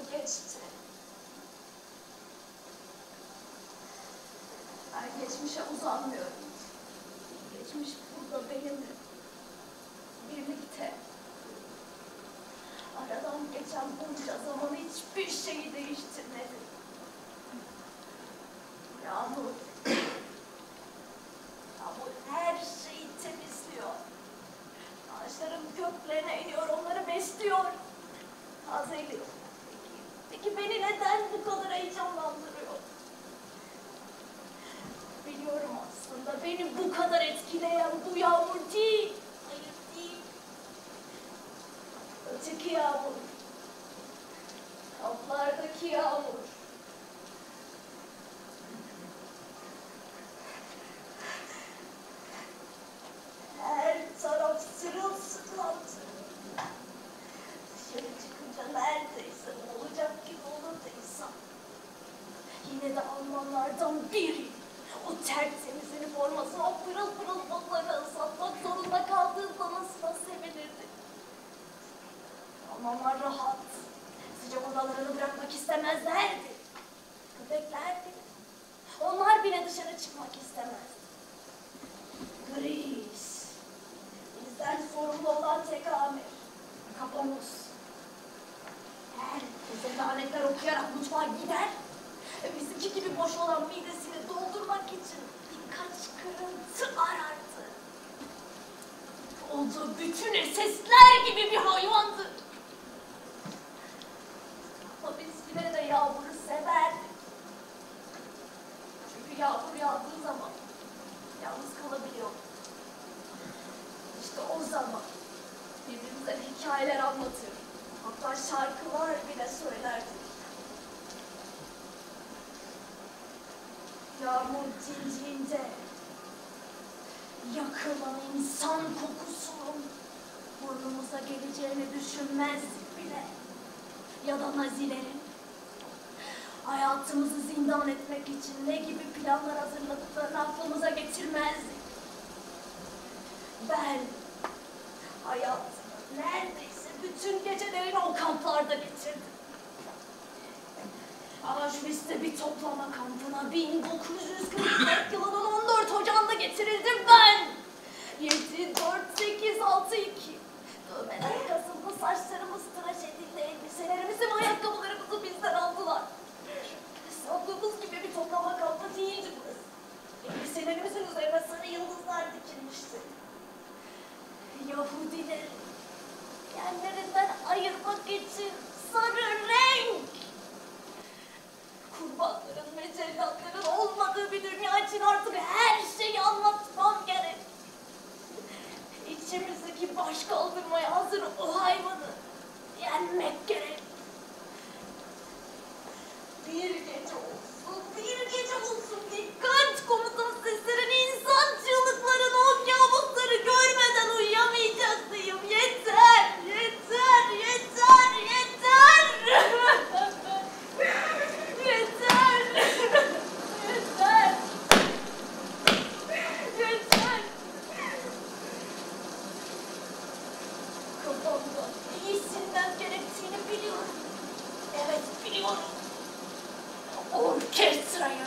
geçti. Ben geçmişe uzanmıyorum. Geçmiş burada benimle. Birlikte. Aradan geçen bunca zaman hiçbir şeyi değiştirmedi. Yağmur. Yağmur her şeyi temizliyor. Ağaçların köklerine iniyor, onları besliyor. Tazeliyor. Peki beni neden bu kadar heyecanlandırıyor? Biliyorum aslında beni bu kadar etkileyen bu yağmur değil. Hayır değil. Öteki yağmur. Kaplardaki yağmur. Her taraf sırılsıklandı. Dışarı çıkınca neredeyse olacak gibi olurdu insan. Yine de Almanlardan biri o tertemiz üniformasını, o pırıl pırıl botlarını ıslatmak zorunda kaldığında nasıl sevinirdi. Almanlar rahat, sıcak odalarını bırakmak istemezlerdi. Köpeklerdi. Onlar bile dışarı çıkmak istemezdi. Gris. Bizden sorumlu olan tek amir. Kapomuz. Herkese lanetler okuyarak mutfağa gider. Bizimki gibi boş olan midesini doldurmak için birkaç kırıntı arardı. O da bütün SS'ler gibi bir hayvandı. Ama biz yine de yağmuru severdik. Çünkü yağmur yağdığı zaman yalnız kalabiliyorduk. İşte o zaman birbirimize hikayeler anlatır. Hatta şarkılar bile söylerdik. Yağmur cinciğinde yakılan insan kokusunun burnumuza geleceğini düşünmezdik bile. Ya da Nazilerin hayatımızı zindan etmek için ne gibi planlar hazırladıklarını aklımıza getirmezdik. Ben hayatımı neredeyse bütün gecelerini o kamplarda geçirdim. Auschwitz'te bir toplama kampına 1944 yılının 14 Ocağı'nda getirildim ben. 7, 4, 8, 6, 2. Dövmeler kasıldı, saçlarımız tıraş edildi, elbiselerimizi ve ayakkabılarımızı bizden aldılar. Sandığımız gibi bir toplama kampı değildi burası. Elbiselerimizin üzerine sarı yıldızlar dikilmişti. Yahudileri yerlerinden ayırmak için sarı renk. Kurbanların ve cellatların olmadığı bir dünya için artık her şeyi anlatmam gerek. İçimizdeki baş kaldırmaya hazır o hayvanı yenmek gerek. Bir gece olsun dikkat komutan seslerini, insan çığlıklarını, o kabusları görmeden uyuyamayacaktıyım. Yeter, yeter, yeter, yeter. Yeter. Yeter. Yeter. Kafamda iyi silmem gerektiğini biliyorum. Evet, biliyorum. Orkestraya.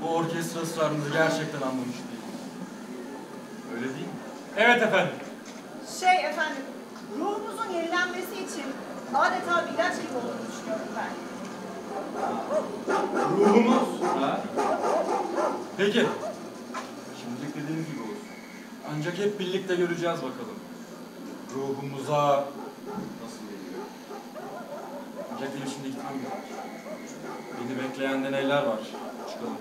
bu orkestra ısrarınızı gerçekten anlamış değilim. Öyle değil mi? Evet efendim. Efendim, ruhumuzun yenilenmesi için adeta bir ilaç gibi olduğunu düşünüyorum ben. Ruhumuz. Ha? Peki. Şimdilik dediğiniz gibi olsun. Ancak hep birlikte göreceğiz bakalım. Ruhumuza nasıl geliyor? Ancak benim şimdi gitmem gerek. Beni bekleyen de neler var? Çıkalım.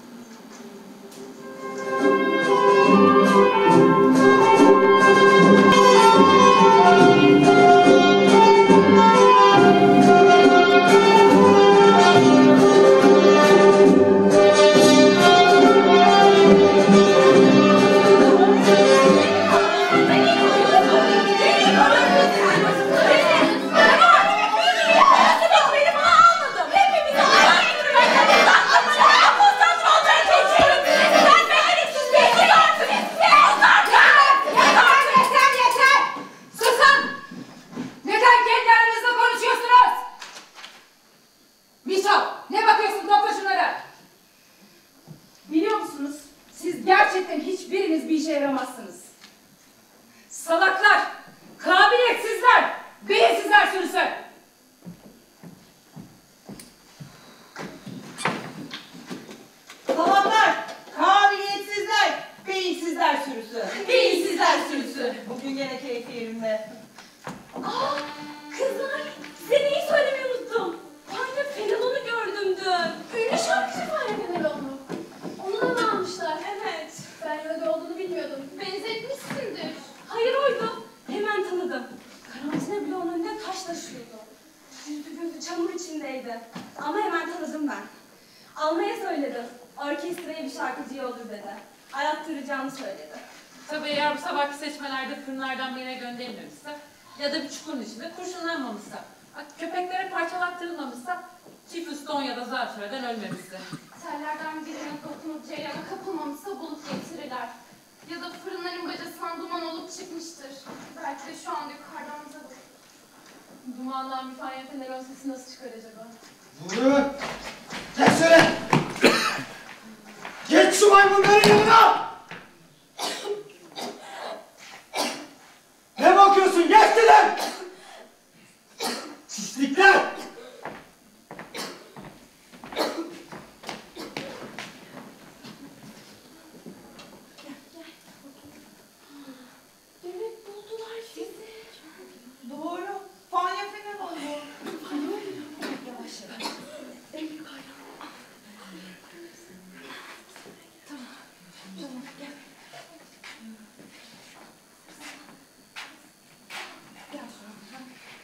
Gerçekten hiçbiriniz bir işe yaramazsınız. Salaklar, kabiliyetsizler, beyinsizler sürüsü. Salaklar, kabiliyetsizler, beyinsizler sürüsü. Beyinsizler sürüsü. Bugün gene keyfi yerimde. Kızlar, size neyi söylemeyi unuttum. Fanya Fenelon'u gördüm dün. Ünlü şarkıcı Fanya Fenelon'u. Onu da mı almışlar? Evet. Ben öyle olduğunu bilmiyordum. Benzetmişsindir. Hayır oydu. Hemen tanıdım. Karantina bloğunun önünde taş taşıyordu. Yüzü gözü çamur içindeydi. Ama hemen tanıdım ben. Almaya söyledim. Orkestraya bir şarkıcı olur dedi. Arattıracağını söyledi. Tabii eğer bu sabahki seçmelerde fırınlardan birine gönderilmemişse ya da bir çukurun içinde kurşunlanmamışsa, köpeklere parçalattırılmamışsa, tifuston ya da zatürreden ölmemişse. Tellerden birine dokunup ceylana kapılmamışsa bulup getirirler. Ya da fırınların bacasından duman olup çıkmıştır. Belki de şu anda yukarıdan bize bakıyor. Dumandan bir Fanya Fenelon sesi nasıl çıkar acaba? Vurun! Geç şöyle! Geç şu maymunların yanına! Ne bakıyorsun? Geç dedim! Pislikler! Demek buldular sizi. Doğru, Fanya Fenelon bu. Yavaş yavaş. En büyük hayran. Tamam. Tamam gel. Gel şuraya.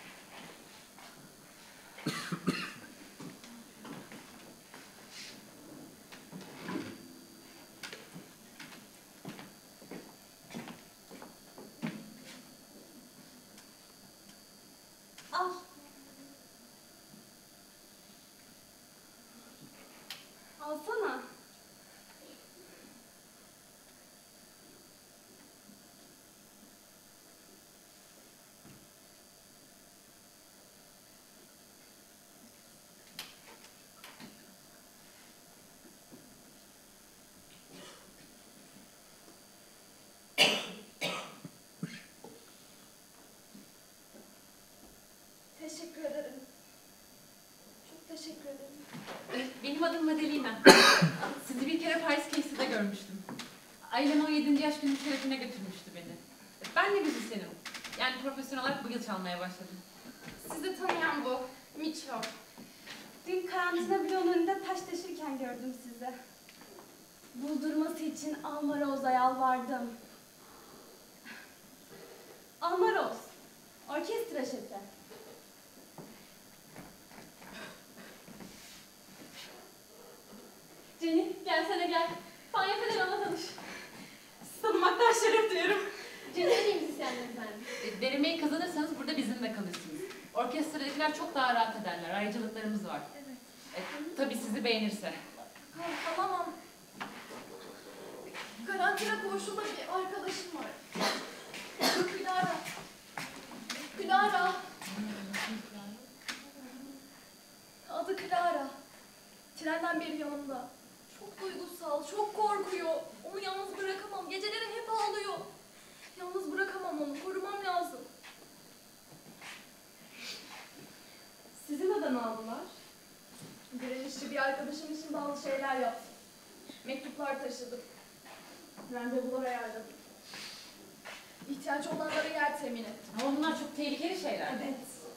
Al. Alsana. Teşekkür ederim. Çok teşekkür ederim. Benim adım Madelina. Sizi bir kere Paris Case'de görmüştüm. Ailem 17. yaş günü şerefine götürmüştü beni. Ben de müzisyenim. Yani profesyonel olarak bu yıl çalmaya başladım. Sizi tanıyan bu. Miço. Dün karantina bloğunun önünde taş taşırken gördüm sizi. Buldurması için Almaroz'a yalvardım. Almaroz, orkestra şefi. Jenny, gelsene gel. Fanya Fenelon'la tanış. Sizi tanımaktan şeref duyuyorum. Jenny en iyi müzisyenler efendim. Denemeyi kazanırsanız burada bizimle kalırsınız. Orkestradakiler çok daha rahat ederler. Ayrıcalıklarımız var. Evet. Tabii sizi beğenirse. Kalamam. Karantina koğuşunda bir arkadaşım var. Clara. Clara. Adı Clara. Trenden beri yanımda. Çok duygusuz. çok korkuyor. Onu yalnız bırakamam. Geceleri hep ağlıyor. Yalnız bırakamam onu. Korumam lazım. Sizi neden aldılar? Direnişçi bir arkadaşım için bazı şeyler yaptım. Mektuplar taşıdım. Randevular ayarladım. İhtiyaç olanlara yer temin ettim. Ama bunlar çok tehlikeli şeyler. Evet.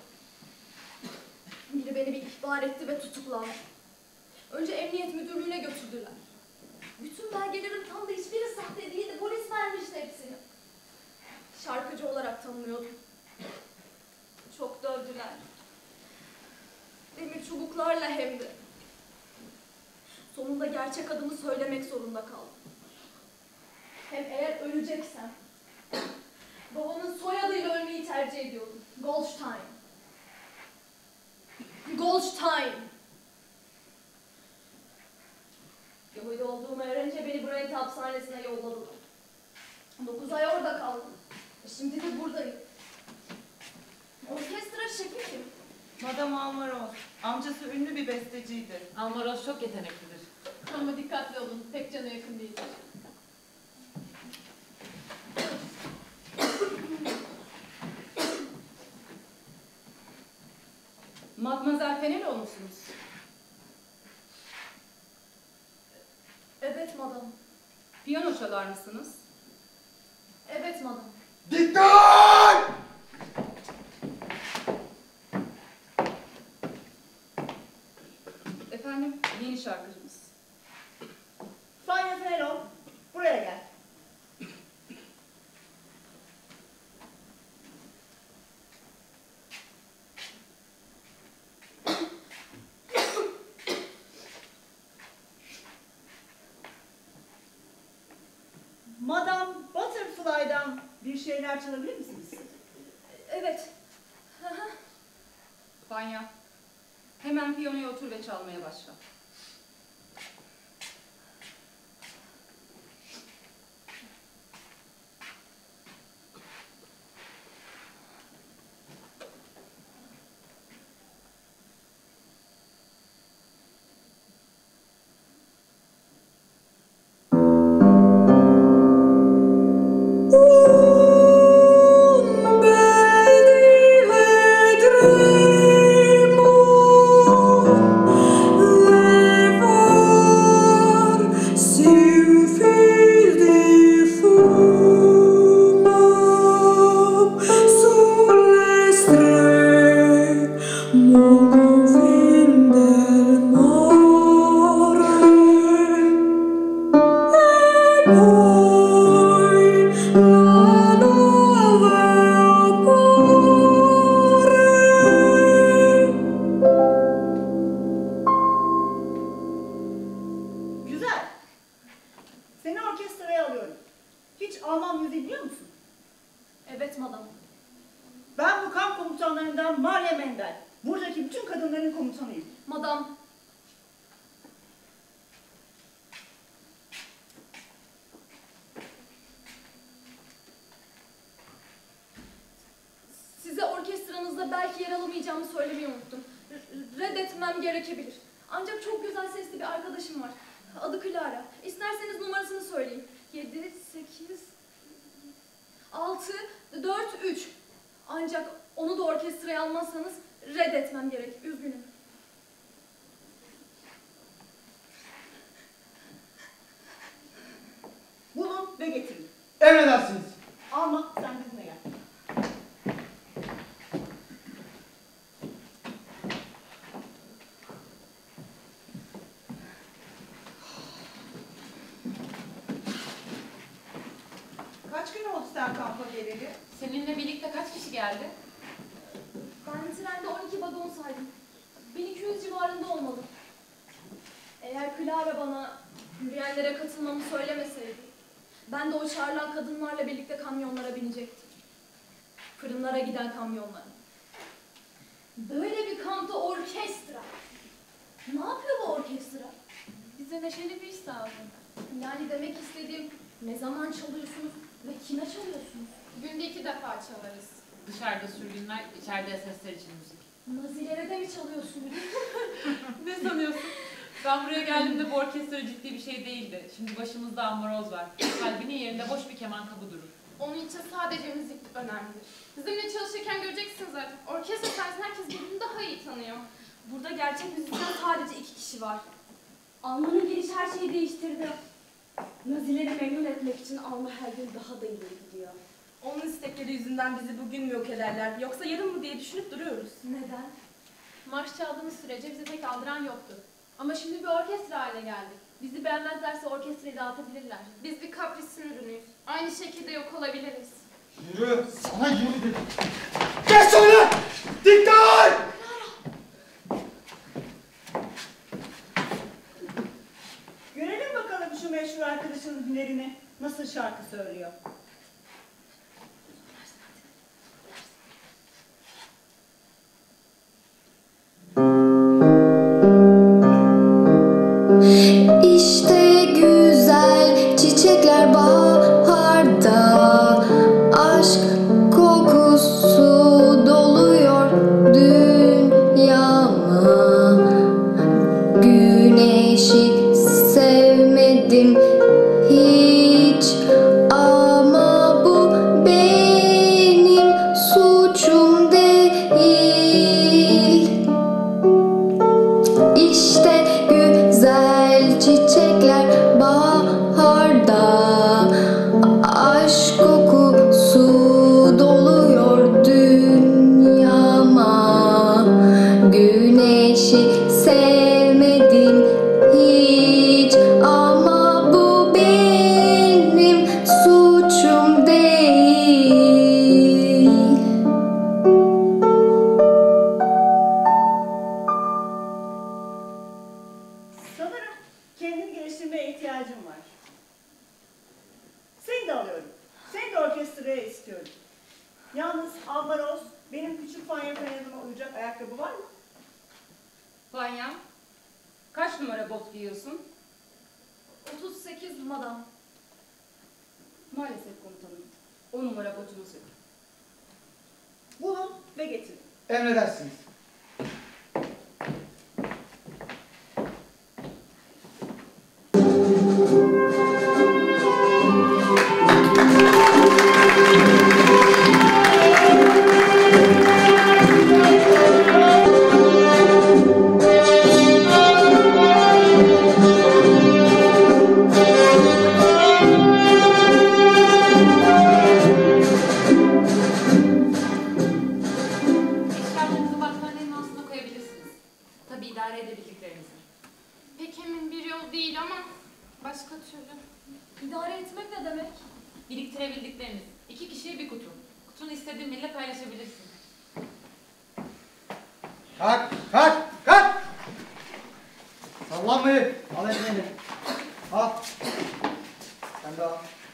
Biri beni bir ihbar etti ve tutukladı. Önce emniyet müdürlüğüne götürdüler. Bütün belgelerin tam da hiçbiri sahte değildi. Polis vermişti hepsini. Şarkıcı olarak tanınıyordum. Çok dövdüler. Demir çubuklarla hem de. Sonunda gerçek adımı söylemek zorunda kaldım. Hem eğer öleceksem, babamın soyadıyla ölmeyi tercih ediyordum. Goldstein. Goldstein. Yahudi olduğumu öğrenince beni Brent hapishanesine yolladılar. 9 ay orada kaldım. Şimdi de buradayım. Orkestra şefi kim? Madame Almaroz. Amcası ünlü bir besteciydi. Almaroz çok yeteneklidir. Ama dikkatli olun, pek cana yakın değildir. Mademoiselle Fenelon musunuz? Evet madam. Piyano çalar mısınız? Evet madam. Dikkat! Efendim, yeni şarkıcımız. Fanya Fenelon, buraya gel. Madame Butterfly'dan bir şeyler çalabilir misiniz? Evet. Hı hı. Fanya, hemen piyanoya otur ve çalmaya başla. Güzel. Seni orkestraya alıyorum. Hiç Alman müziği biliyor musun? Evet madam. Ben bu kamp komutanlarından Maria Mendel. Buradaki bütün kadınların komutanıyım. Madam. Size orkestranızda belki yer alamayacağımı söylemeyi unuttum. Reddetmem gerekebilir. Ancak çok güzel sesli bir arkadaşım var. Adı Clara. İsterseniz numarasını söyleyeyim. 7, 8, 6, 4, 3. Ancak onu da orkestraya almazsanız reddetmem gerek. Üzgünüm. Bulun ve getirin. Emredersiniz. Alma, sen bizimle gel. Kaç gün oldu sen kampa geleli? Seninle birlikte kaç kişi geldi? Ben trende 12 vagon saydım. 1200 civarında olmalı. Eğer Clara bana yürüyenlere katılmamı söylemeseydi, ben de o çağrılan kadınlarla birlikte kamyonlara binecektim. Fırınlara giden kamyonlara. Böyle bir kampta orkestra. Ne yapıyor bu orkestra? Bize neşeli bir iş lazım. Yani demek istediğim, ne zaman çalıyorsunuz ve kime çalıyorsunuz? Günde 2 defa çalarız. Dışarıda sürgünler, içeride sesler için müzik. Nazilere de mi çalıyorsunuz? Ne sanıyorsun? Ben buraya geldiğimde bu orkestra ciddi bir şey değildi. Şimdi başımızda amoroz var. Kalbinin yerinde boş bir keman kabı durur. Onun için sadece müzik önemlidir. Bizimle çalışırken göreceksiniz zaten. Orkestra sayesinde herkes birbirini daha iyi tanıyor. Burada gerçek müzisyen sadece 2 kişi var. Alman'ın gelişi her şeyi değiştirdi. Nazileri memnun etmek için Alman her gün daha da ileri gidiyor. Onun istekleri yüzünden bizi bugün mü yok ederler yoksa yarın mı diye düşünüp duruyoruz. Neden? Marş çaldığımız sürece bize tek aldıran yoktu. Ama şimdi bir orkestra haline geldik. Bizi beğenmezlerse orkestrayı dağıtabilirler. Biz bir kaprisin ürünüyüz. Aynı şekilde yok olabiliriz. Yürü. Sana yürü dedim. Geç öyle. Dikkat! Görelim bakalım şu meşhur arkadaşının hünerini. Nasıl şarkı söylüyor. İşte güzel çiçekler baharda, aşk kokusu doluyor dünyama. Güneşi sevmedim hiç ama bu benim suçum değil. İşte güzel çiçekler baharda, aşk kokusu doluyor dünyama. Güneşi sevmedim hiç ama bu benim suçum değil. Sanırım kendini geliştirmeye ihtiyacım var. Seni de alıyorum. Seni de orkestraya istiyorum. Yalnız Alvaroz, benim küçük Fanya kanadıma uyacak ayakkabı var mı? Vanya, kaç numara bot giyiyorsun? 38 madam. Maalesef komutanım. 10 numara botumuz yok. Bulun ve getirin. Emredersiniz. Eşyalarınızı battaniyenin altına koyabilirsiniz. Tabii idare edebildiklerinizi. Pek emin bir yol değil ama başka türlü. İdare etmek ne demek? Biriktirebildikleriniz. 2 kişiye bir kutu. Kutunu istediğin biriyle paylaşabilirsin. Kalk, kalk, kalk! Sallanmayın. Al elini. Al. Sen de al.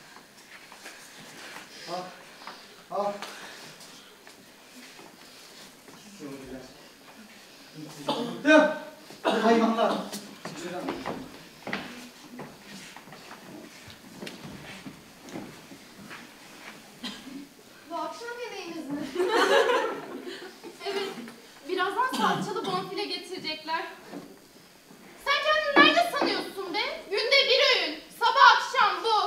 Al. Al. Şunu güzel. Bıktım. Hayvanlar. Şuradan. Bu akşam yemeğimiz mi? Evet. Birazdan salçalı bonfile getirecekler. Sen kendini nerede sanıyorsun be? Günde bir öğün. Sabah akşam bu.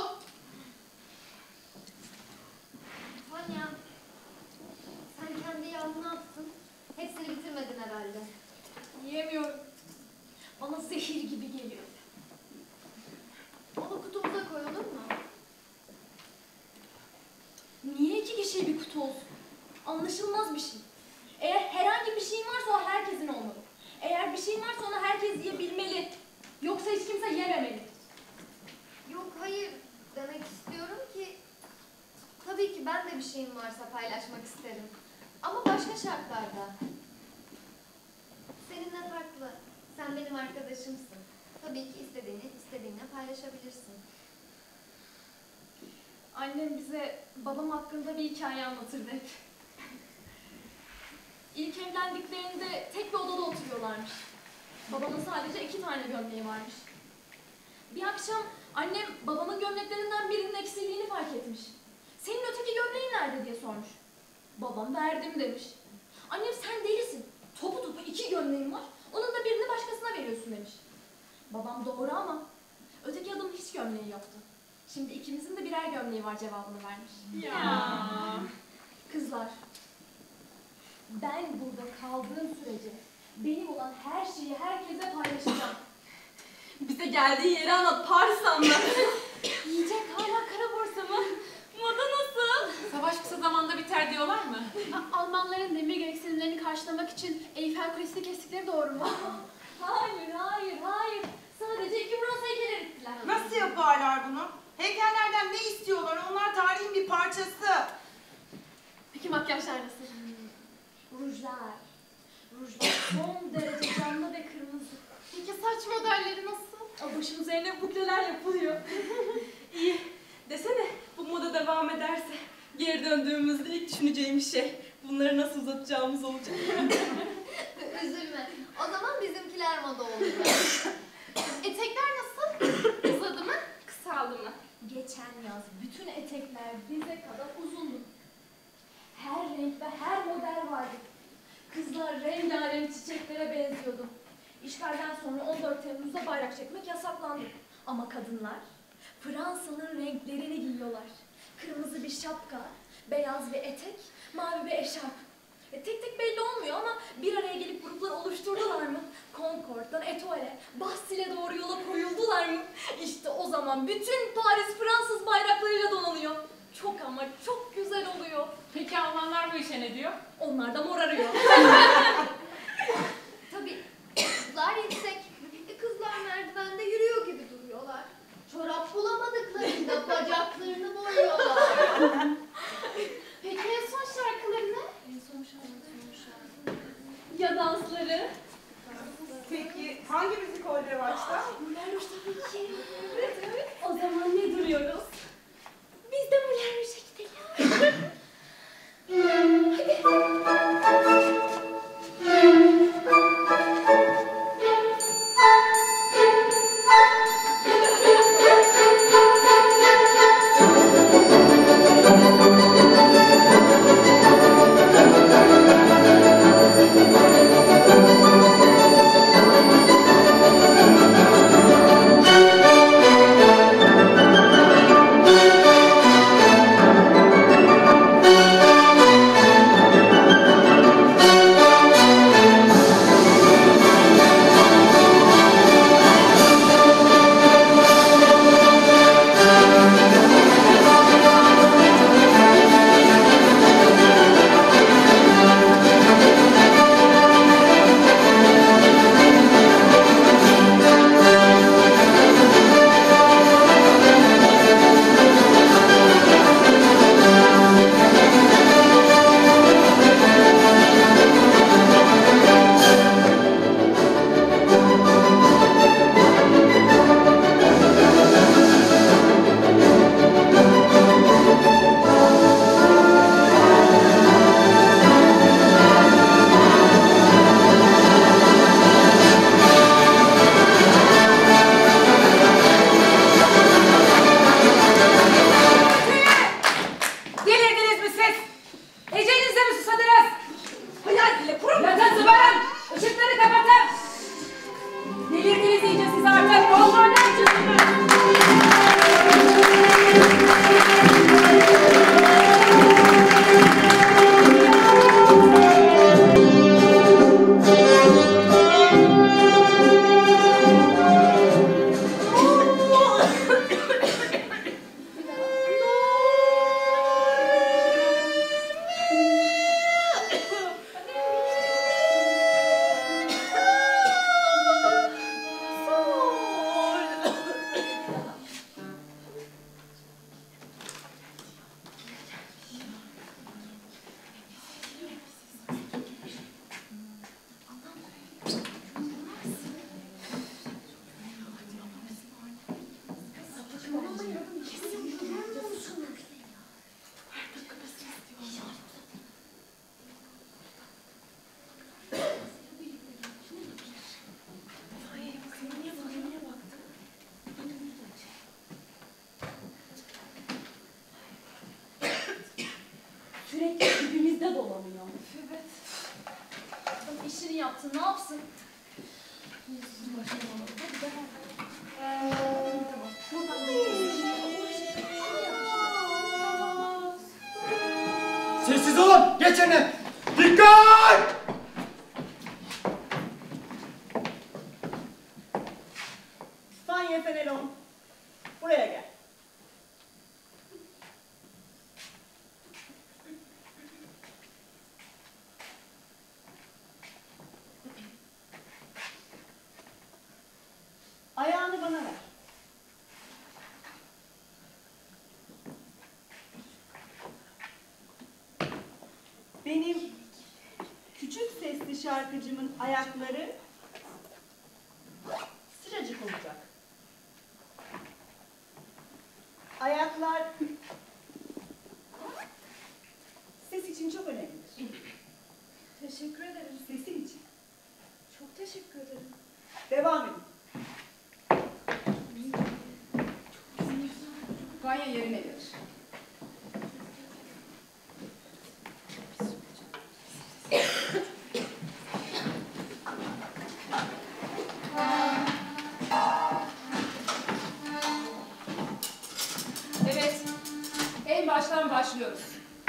Vanya, sen kendi yağını ne yaptın? Hepsini bitirmedin herhalde. Yiyemiyorum. Bana zehir gibi geliyor. Onu kutumuza koy, olur mu? Niye 2 kişiye bir kutu olsun? Anlaşılmaz bir şey. Eğer herhangi bir şeyin varsa o herkesin olmalı. Eğer bir şeyin varsa onu herkes yiyebilmeli. Yoksa hiç kimse yememeli. Yok, hayır. Demek istiyorum ki tabii ki ben de bir şeyim varsa paylaşmak isterim. Ama başka şartlarda. Seninle farklı. Sen benim arkadaşımsın. Tabii ki istediğinle paylaşabilirsin. Annem bize babam hakkında bir hikaye anlatırdı hep. İlk evlendiklerinde tek bir odada oturuyorlarmış. Babamın sadece 2 tane gömleği varmış. Bir akşam annem babamın gömleklerinden birinin eksikliğini fark etmiş. Senin öteki gömleğin nerede diye sormuş. Babam verdim demiş. Annem sen delisin. Topu 2 gömleğin var. Onun da birini başkasına veriyorsun demiş. Babam doğru ama öteki adamın hiç gömleği yoktu. Şimdi ikimizin de birer gömleği var cevabını vermiş. Ya. Kızlar, ben burada kaldığım sürece benim olan her şeyi herkese paylaşacağım. Bize geldiği yeri anlat, Paris anlat. Yiyecek hala kara borsa mı? Moda nasıl? Savaş kısa zamanda biter diyorlar mı? Almanların demir gereksinimlerini karşılamak için Eyfel Kulesi'ni kestikleri doğru mu? Hayır, hayır, hayır. Sadece 2 bronz heykeli erittiler. Nasıl yaparlar bunu? Heykellerden ne istiyorlar? Onlar tarihin bir parçası. Peki makyajlar nasıl? Rujlar. Rujlar son derece canlı ve kırmızı. Peki saç modelleri nasıl? Başım üzerine bukleler yapılıyor. İyi. Desene bu moda devam ederse geri döndüğümüzde ilk düşüneceğimiz şey bunları nasıl uzatacağımız olacak. Üzülme. O zaman bizimkiler moda olacak. Etekler nasıl? Uzadı mı? Kısaldı mı? Geçen yaz bütün etekler dize kadar uzundu. Her renk ve her model vardı. Kızlar rengarenk çiçeklere benziyordu. İşgalden sonra 14 Temmuz'da bayrak çekmek yasaklandı. Ama kadınlar Fransa'nın renklerini giyiyorlar. Kırmızı bir şapka, beyaz bir etek, mavi bir eşarp. Tek tek belli olmuyor ama bir araya gelip gruplar oluşturdular mı? Concord'dan Etoile'e, Bastille'e doğru yola koyuldular mı? İşte o zaman bütün Paris Fransız bayraklarıyla donanıyor. Çok ama çok güzel oluyor. Peki Almanlar bu işe ne diyor? Onlar da morarıyor. Tabii kızlar yüksek. Kızlar merdivende yürüyor gibi duruyorlar. Çorap bulamadıklarında bacaklarını boyuyorlar. Peki en son şarkıları ne? En son şarkı. Ya dansları? Peki hangi müzik oldu revaçta? Moulin Rouge tabii ki. Evet evet. O zaman ne duruyoruz? Biz de Moulin Rouge'a gidelim. Sürekli dibimizde dolanıyor. Evet. Adam işini yaptı, ne yapsın? Sessiz olun. Geç yerine. Dikkat! Fanya Fenelon, buraya gel. Ayağını bana ver. Benim küçük sesli şarkıcımın ayakları sıcacık olacak. Ayaklar ses için çok önemlidir. Teşekkür ederim. Sesin için. Çok teşekkür ederim. Devam edin. Vanya yerine gelir. Evet, en baştan başlıyoruz.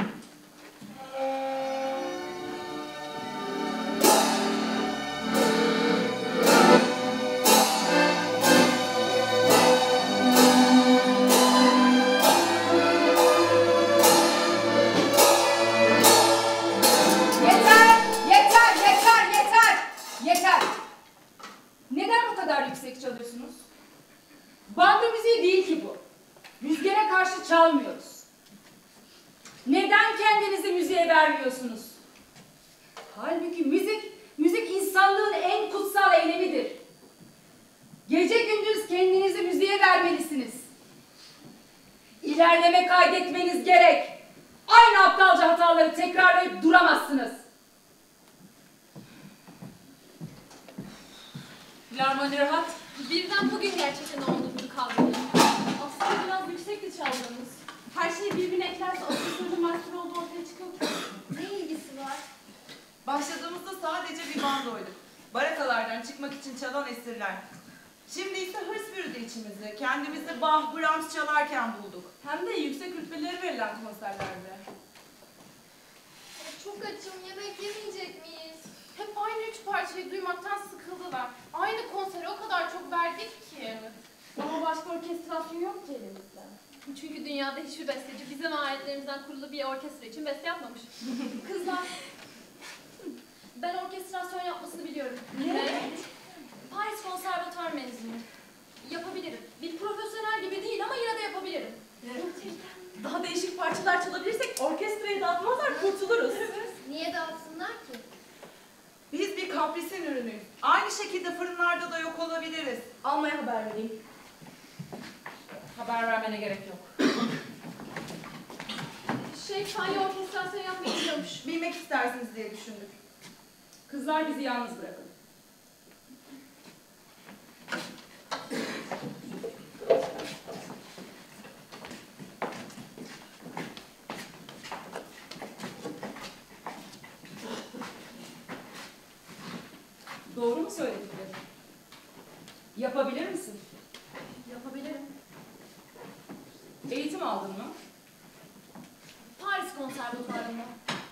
Yeter! Neden bu kadar yüksek çalıyorsunuz? Banda müziği değil ki bu. Rüzgara karşı çalmıyoruz. Neden kendinizi müziğe vermiyorsunuz? Halbuki müzik insanlığın en kutsal eylemidir. Gece gündüz kendinizi müziğe vermelisiniz. İlerleme kaydetmeniz gerek. Aynı aptalca hataları tekrarlayıp duramazsınız. Filarmoni rahat. Birden bugün gerçekten olduğunu kavradım. Aslında biraz yüksekti çaldığımız. Her şeyi birbirine eklerse asıl mahsur olduğu ortaya çıkıyor. Ne ilgisi var? Başladığımızda sadece bir bandoyduk. Barakalardan çıkmak için çalan esirler. Şimdi ise hırs bürüdü içimizi. Kendimizi Bach, Brahms çalarken bulduk. Hem de yüksek rütbeleri verilen konserlerde. Çok açım, yemek yemeyecek miyiz? Hep aynı 3 parçayı duymaktan sıkıldılar. Aynı konseri o kadar çok verdik ki. Ama başka orkestrasyon yok ki elimizde. Çünkü dünyada hiçbir besteci bizim aletlerimizden kurulu bir orkestra için beste yapmamış. Kızlar, ben orkestrasyon yapmasını biliyorum. Ne? Paris Konservatuar mezunu. Yapabilirim. Bir profesyonel gibi değil ama yine de yapabilirim. Daha değişik parçalar çalabilirsek orkestrayı dağıtmazlar, kurtuluruz. Niye dağıtsınlar ki? Biz bir kaprisin ürünüyüz. Aynı şekilde fırınlarda da yok olabiliriz. Almaya haber vereyim. Haber vermene gerek yok. Fanya orkestrasyon yapmayı biliyormuş. Bilmek istersiniz diye düşündük. Kızlar bizi yalnız bırakın. Doğru mu söylediklerim? Yapabilir misin? Yapabilirim. Eğitim aldın mı? Paris Konservatuarı'nda.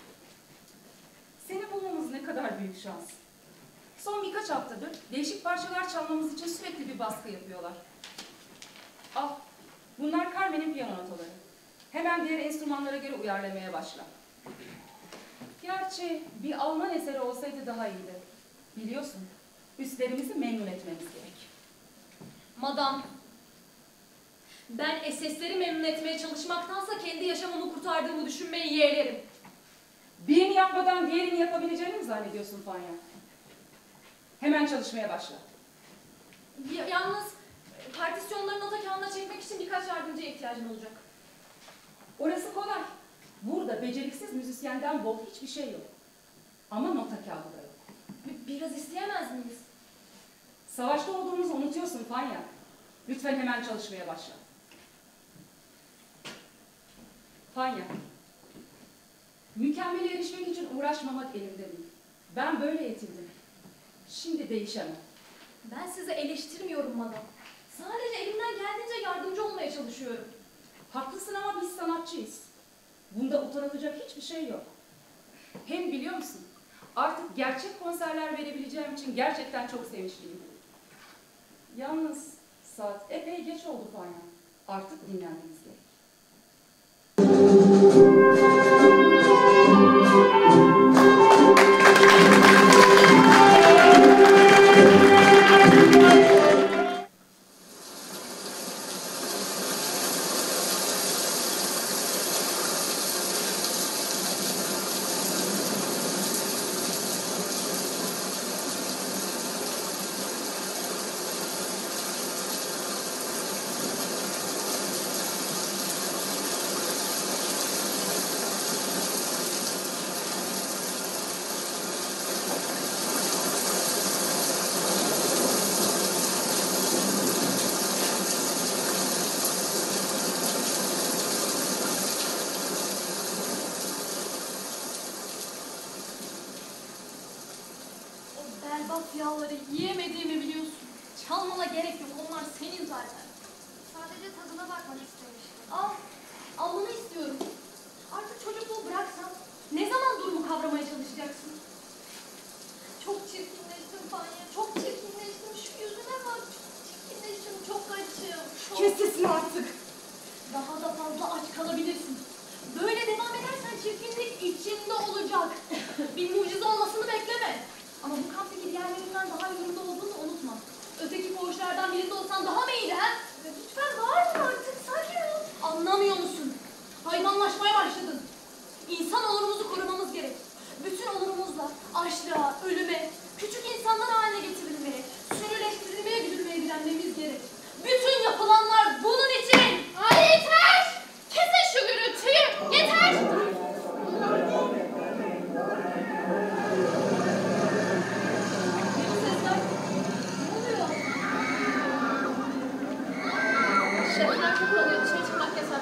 Seni bulmamız ne kadar büyük şans. Son birkaç haftadır değişik parçalar çalmamız için sürekli bir baskı yapıyorlar. Al, bunlar Carmen'in piyano notaları. Hemen diğer enstrümanlara göre uyarlamaya başla. Gerçi bir Alman eseri olsaydı daha iyiydi. Biliyorsun, üstlerimizi memnun etmemiz gerek. Madam, ben SS'leri memnun etmeye çalışmaktansa kendi yaşamımı kurtardığımı düşünmeyi yeğlerim. Birini yapmadan diğerini yapabileceğini mi zannediyorsun Fanya? Hemen çalışmaya başla. Yalnız partisyonları nota kağıdına çekmek için birkaç yardımcıya ihtiyacım olacak. Orası kolay. Burada beceriksiz müzisyenden bol hiçbir şey yok. Ama nota kağıdı da yok. Biraz isteyemez miyiz? Savaşta olduğumuzu unutuyorsun Fanya. Lütfen hemen çalışmaya başla. Fanya, mükemmele erişmek için uğraşmamak elimde değil. Ben böyle eğitildim. Şimdi değişemem. Ben sizi eleştirmiyorum madam. Sadece elimden geldiğince yardımcı olmaya çalışıyorum. Haklısın ama biz sanatçıyız. Bunda utanılacak hiçbir şey yok. Hem biliyor musun? Artık gerçek konserler verebileceğim için gerçekten çok sevinçliyim. Yalnız saat epey geç oldu Fanya. Artık dinlenmemiz gerek. O berbat yağları yiyemediğimi biliyorsun. Çalmana gerek yok, onlar senin zaten. Sadece tadına bakmak istemiştim. Al, almanı istiyorum. Artık çocukluğu bıraksan, ne zaman durumu kavramaya çalışacaksın? Çok çirkinleştim Fanya, çok çirkinleştim. Şu yüzüme bak, çok çirkinleştim, çok açım. Kes sesini artık. Daha da fazla aç kalabilirsin. Böyle devam edersen çirkinlik içinde olacak. Bir mucize olmasını bekleme. Ama bu kamptaki diğerlerinden daha yolunda olduğunu unutma. Öteki koğuşlardan birinde olsan daha mı iyiydi ha? Lütfen bağırma artık, sakin ol. Anlamıyor musun? Hayvanlaşmaya başladın. İnsan onurumuzu korumamız gerek. Bütün onurumuzla açlığa, ölüme, küçük insanlar haline getirilmeye, sürüleştirilmeye güdülmeye direnmemiz gerek. Bütün yapılanlar bunun için. Ay yeter! Kesin şu gürültüyü! Yeter! Ne bu sesler? Ne oluyor? Şefler toplanıyor. Dışarı çıkmak yasak.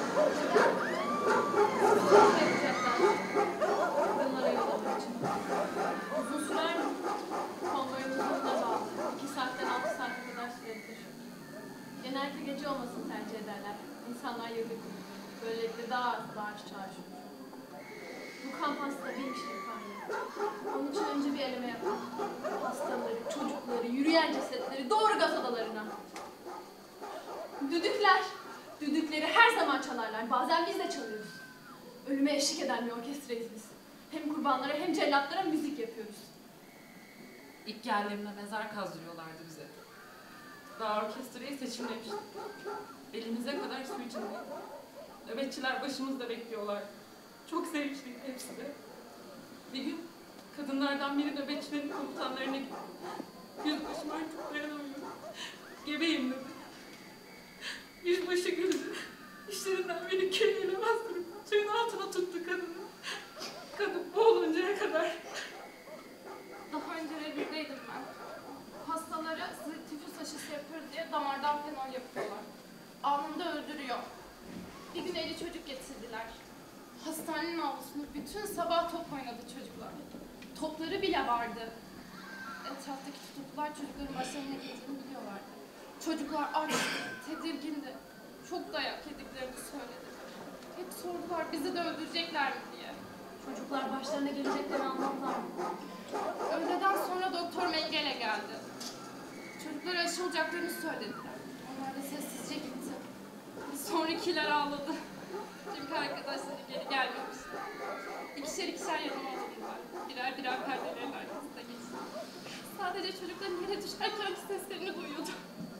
Kadınlara yollamak için. Uzun sürer mi? Konvoyun uzunluğuna bağlı. 2 saatten 6 saate kadar sürebilir. Genellikle gece olmasını tercih ederler. İnsanlar yürüdük. Böylelikle daha az bağış çağrışır. Bu kamp aslında bir kişilik faaliyet. Onun için önce bir eleme yapalım. Hastaları, çocukları, yürüyen cesetleri doğru gaz odalarına. Düdükler. Düdükleri her zaman çalarlar. Bazen biz de çalıyoruz. Ölüme eşlik eden bir orkestrayız biz. Hem kurbanlara hem cellatlara müzik yapıyoruz. İlk yerlerine mezar kazdırıyorlardı bize. Daha orkestrayı seçimlemiştik. Elimize kadar su içindeyiz. Nöbetçiler başımızda bekliyorlar. Çok sevinçliydi hepsi de. Bir gün kadınlardan biri nöbetçilerin komutanlarına gitti. Yüzbaşım artık dayanamıyorum. Gebeyim dedi. Yüzbaşı güldü. İşlerinden beni küreğiyle bastırıp suyun altına tuttu kadını. Kadın boğuluncaya kadar. Daha önce revirdeydim ben. Hastalara tifüs aşısı yapıyoruz diye damardan fenol yapıyorlar. Anında öldürüyor. Bir gün 50 çocuk getirdiler. Hastanenin avlusunda bütün sabah top oynadı çocuklar. Topları bile vardı. Etraftaki tutuklular çocukların başlarına geldiğini biliyorlardı. Çocuklar aç, tedirgindi. Çok dayak yediklerini söyledi. Hep sordular bizi de öldürecekler mi diye. Çocuklar başlarına geleceklerini anlatlar mı? Öğleden sonra doktor Mengele geldi. Çocuklara aşı olacaklarını söylediler. Onlar da sessizce gitti. Sonrakiler ağladı. Çünkü arkadaşları geri gelmemiş. İkişer yanıma alındılar. Birer birer perdelerin arkasında geçti. Sadece çocukların yere düşerken seslerini duyuyordum.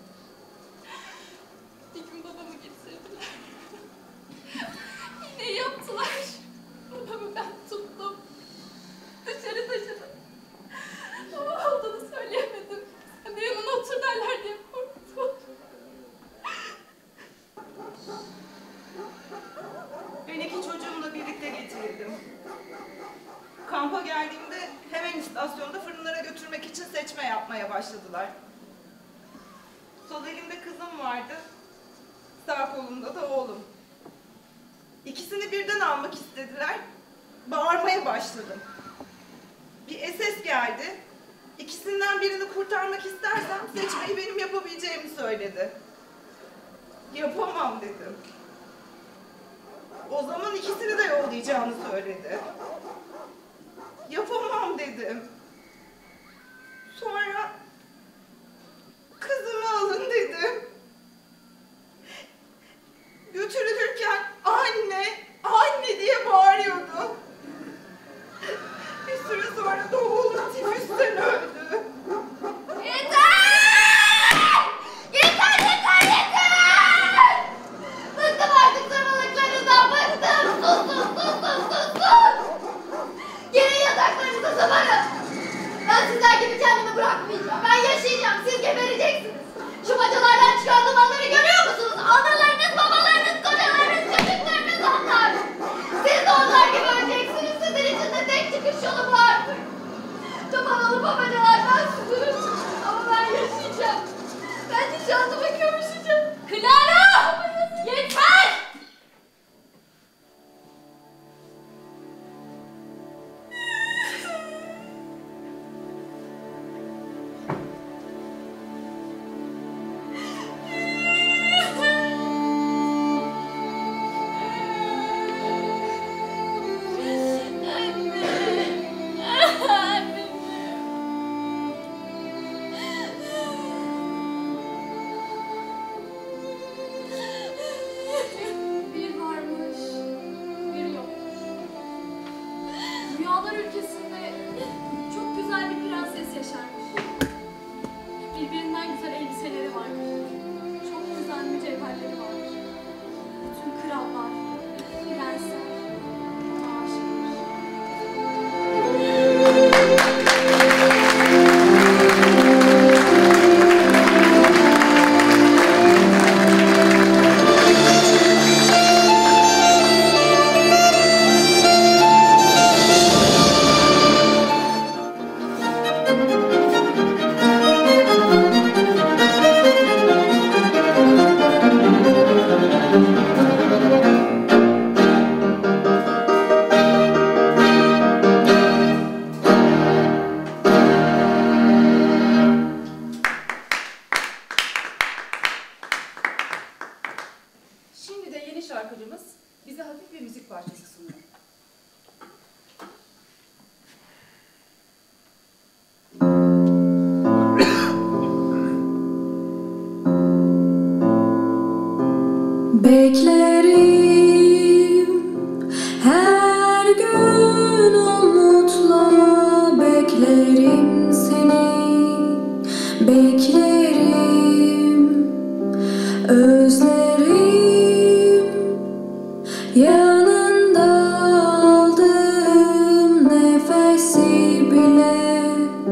Bir gün babamı getirdiler. Yine yaptılar. Babamı ben tuttum. Dışarı taşıdım. Ama olduğunu söyleyemedim. Sen de yanına otur derler diye korktum. Ben 2 çocuğumla birlikte getirildim. Kampa geldiğimde hemen istasyonda fırınlara götürmek için seçme yapmaya başladılar. Sol elimde kızım vardı, sağ kolumda da oğlum. İkisini birden almak istediler, bağırmaya başladım. Bir SS geldi, İkisinden birini kurtarmak istersem seçmeyi benim yapabileceğimi söyledi. Yapamam dedim. O zaman ikisini de yollayacağını söyledi. Yapamam dedim. Sonra kızımı alın dedim. Götürülürken anne, anne diye bağırıyordu. Bir süre sonra da oğlum tifüsten öldü. Yeter! Yeter, yeter, yeter! Bıktım artık sarmalıklarından, bıktım! Sus! Gelin yataklarınıza sıvarın! Ben sizler gibi kendimi bırakmayacağım. Ben yaşayacağım, siz gebereceksiniz. Şu bacalardan çıkan dumanları görüyor musunuz? Analarınız, babalarınız, kocalarınız, çocuklarınız onlar. Siz de onlar gibi öleceksiniz. Sizin için de tek çıkış yolu bu artık. Duman olup o bacalardan süzülür. Ama ben yaşayacağım. Ben nişanlıma kavuşacağım. Clara! Yeter! Bir varmış, bir yokmuş. Rüyalar ülkesinde çok güzel bir prenses yaşarmış. Birbirinden güzel elbiseleri varmış. Çok güzel mücevherleri varmış. Bütün krallar, prensler ona aşıkmış. Şimdi de yeni şarkıcımız bize hafif bir müzik parçası sunuyor. Beklerim her gün umutla, beklerim seni, beklerim, özlerim, yanında aldığım nefesi bile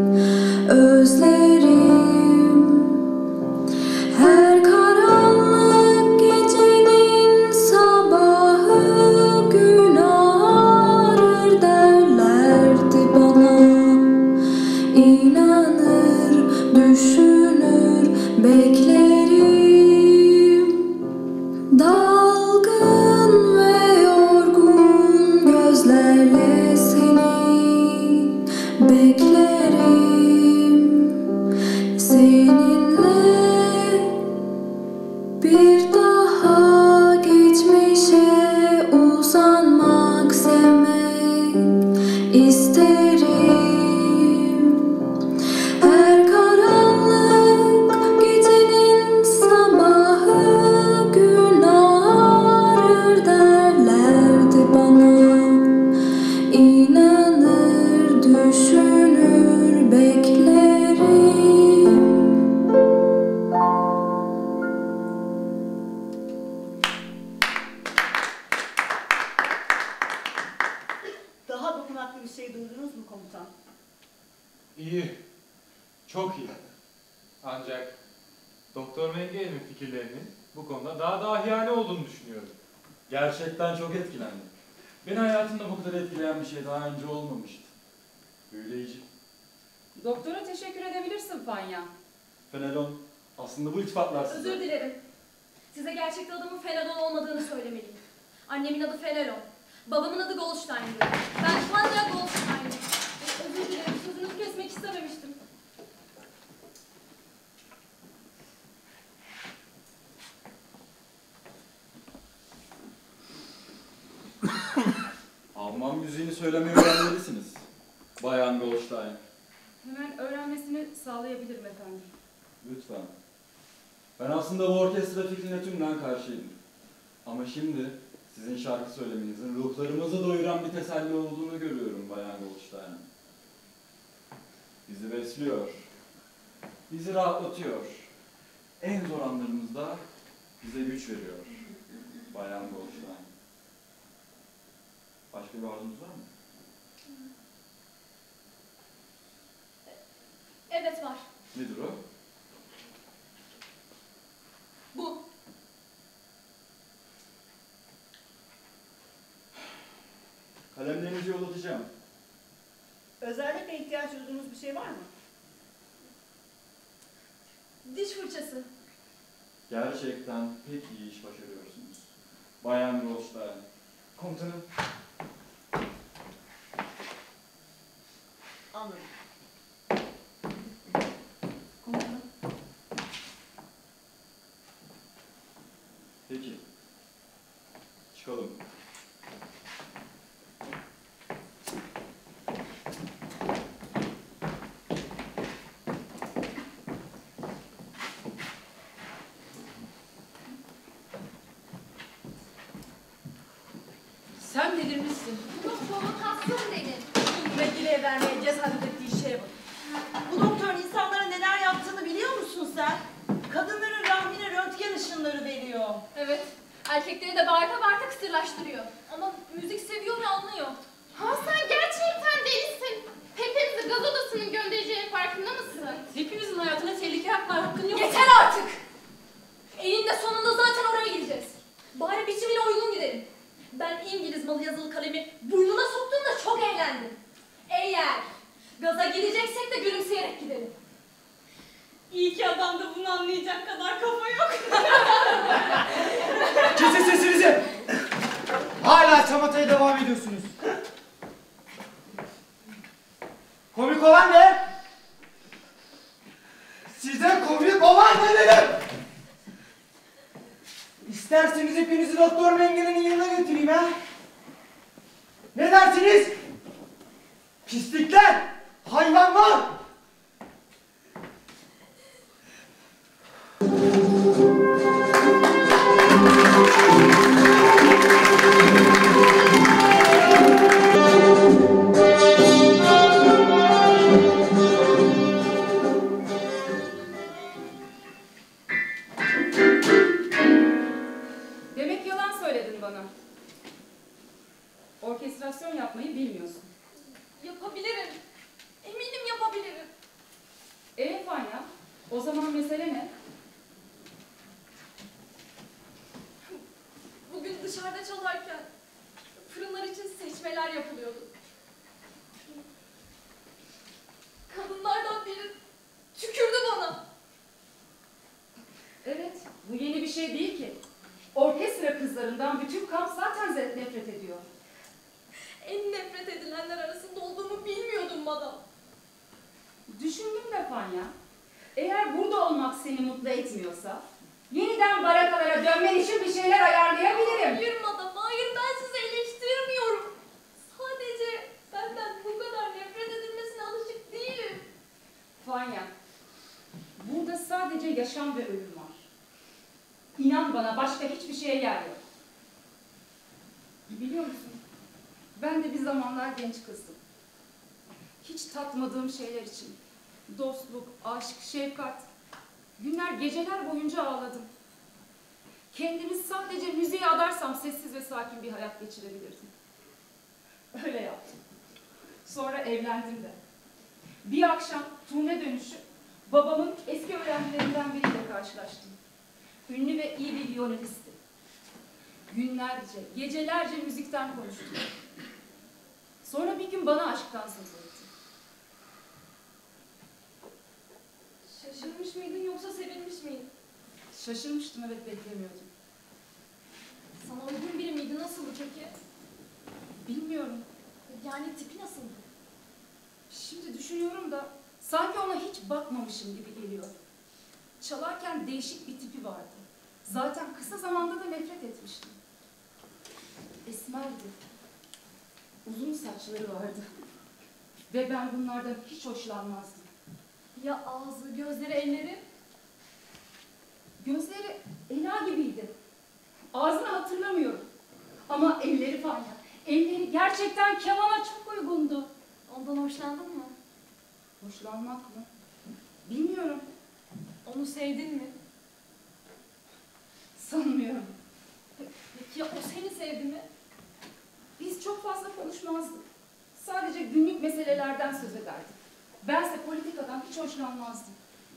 özlerim. Her karanlık gecenin sabahı gün ağarır derlerdi bana. İnanır, düşünür, beklerim. Dalgın ve yorgun gözlerle seni beklerim. Seninle bir daha geçmişe uzanmak, sevmek isterim. Her karanlık gecenin sabahı gün ağarır derlerdi bana. İnanır, düşünür, beklerim. Daha dokunaklı bir şey duydunuz mu komutan? İyi. Çok iyi. Ancak Doktor Menge'nin fikirlerinin bu konuda daha dahiyane olduğunu düşünüyorum. Gerçekten çok etkilendim. Beni hayatımda bu kadar etkileyen bir şey daha önce olmamıştı. Büyüleyici. Doktora teşekkür edebilirsin Fanya. Fenelon, aslında bu iltifatlar size... Özür dilerim. Size gerçekte adımın Fenelon olmadığını söylemeliyim. Annemin adı Fenelon. Babamın adı Goldstein'di. Ben Fanya Goldstein'dim. Özür dilerim, sözünüzü kesmek istememiştim. zaman müziğini söylemeyi öğrenmelisiniz. Bayan Goldstein. Hemen öğrenmesini sağlayabilirim efendim. Lütfen. Ben aslında bu orkestra fikrine tümden karşıydım. Ama şimdi sizin şarkı söylemenizin ruhlarımızı doyuran bir teselli olduğunu görüyorum Bayan Goldstein. Bizi besliyor. Bizi rahatlatıyor. En zor anlarımızda bize güç veriyor. Bayan Goldstein. Başka bir arzunuz var mı? Evet var. Nedir o? Bu. Kalemlerinizi yollatacağım. Özellikle ihtiyaç duyduğunuz bir şey var mı? Diş fırçası. Gerçekten pek iyi iş başarıyorsunuz. Bayan Goldstein. Komutanım. Anladım. Komutanım. Peki. Çıkalım. Sen delirmişsin. Bu provokasyon denir. Müvekkileye vermeye cesaret ettiği şeye bak. Bu doktorun insanlara neler yaptığını biliyor musun sen? Kadınların rahmine röntgen ışınları veriyor. Evet. Erkekleri de bağırta bağırta kısırlaştırıyor. Ama müzik seviyor ve anlıyor. Ha sen gerçekten delisin. Hepimizi gaz odasının göndereceğinin farkında mısın? Hepimizin hayatına tehlike yapmaya hakkın yok. Yeter artık! Eninde sonunda zaten oraya gideceğiz. Bari biçimine uygun gidelim. Ben İngiliz malı yazılı kalemi burnuna soktuğumda çok eğlendim. Eğer gaza gideceksek de gülümseyerek gidelim. İyi ki adamda bunu anlayacak kadar kafa yok. Kesin sesinizi! Hala çamataya devam ediyorsunuz. Komik olan ne? Size komik olan ne dedim? İsterseniz hepinizi Doktor Mengere'nin yanına götüreyim ha? Ne dersiniz? Pislikler! Hayvanlar! Demek yalan söyledin bana. Orkestrasyon yapmayı bilmiyorsun. Yapabilirim. Eminim yapabilirim. Fanya, o zaman mesele ne? Bugün dışarıda çalarken fırınlar için seçmeler yapılıyordu. Kadınlardan biri tükürdü bana. Evet, bu yeni bir şey değil ki. Orkestra kızlarından bütün kamp zaten nefret ediyor. En nefret edilenler arasında olduğumu bilmiyordum madam. Düşündüm de Fanya, eğer burada olmak seni mutlu etmiyorsa, yeniden barakalara dönmen için bir şeyler ayarlayabilirim. Hayır madam, hayır, ben sizi eleştirmiyorum. Sadece benden bu kadar nefret edilmesine alışık değilim. Fanya, burada sadece yaşam ve ölüm var. İnan bana, başka hiçbir şeye yer yok. Biliyor musun, ben de bir zamanlar genç kızdım. Hiç tatmadığım şeyler için, dostluk, aşk, şefkat, günler, geceler boyunca ağladım. Kendimi sadece müziğe adarsam sessiz ve sakin bir hayat geçirebilirdim. Öyle yaptım. Sonra evlendim de. Bir akşam turne dönüşü babamın eski öğrencilerinden biriyle karşılaştım. Ünlü ve iyi bir viyolinistti. Günlerce, gecelerce müzikten konuştuk. Sonra bir gün bana aşktan söz etti. Şaşırmış mıydın yoksa sevinmiş miydin? Şaşırmıştım, evet, beklemiyordum. Sana uygun biri miydi? Nasıldı peki? Bilmiyorum. Yani tipi nasıldı? Şimdi düşünüyorum da sanki ona hiç bakmamışım gibi geliyor. Çalarken değişik bir tipi vardı. Zaten kısa zamanda da nefret etmiştim. Esmerdi. Uzun saçları vardı. Ve ben bunlardan hiç hoşlanmazdım. Ya ağzı, gözleri, elleri? Gözleri Ela gibiydi. Ağzını hatırlamıyorum. Ama elleri Fanya. Elleri gerçekten kemana çok uygundu. Ondan hoşlandın mı? Hoşlanmak mı? Bilmiyorum. Onu sevdin mi? Sanmıyorum. Peki ya o seni sevdi mi? Biz çok fazla konuşmazdık. Sadece günlük meselelerden söz ederdik. Bense politikadan hiç hoşlanmazdım.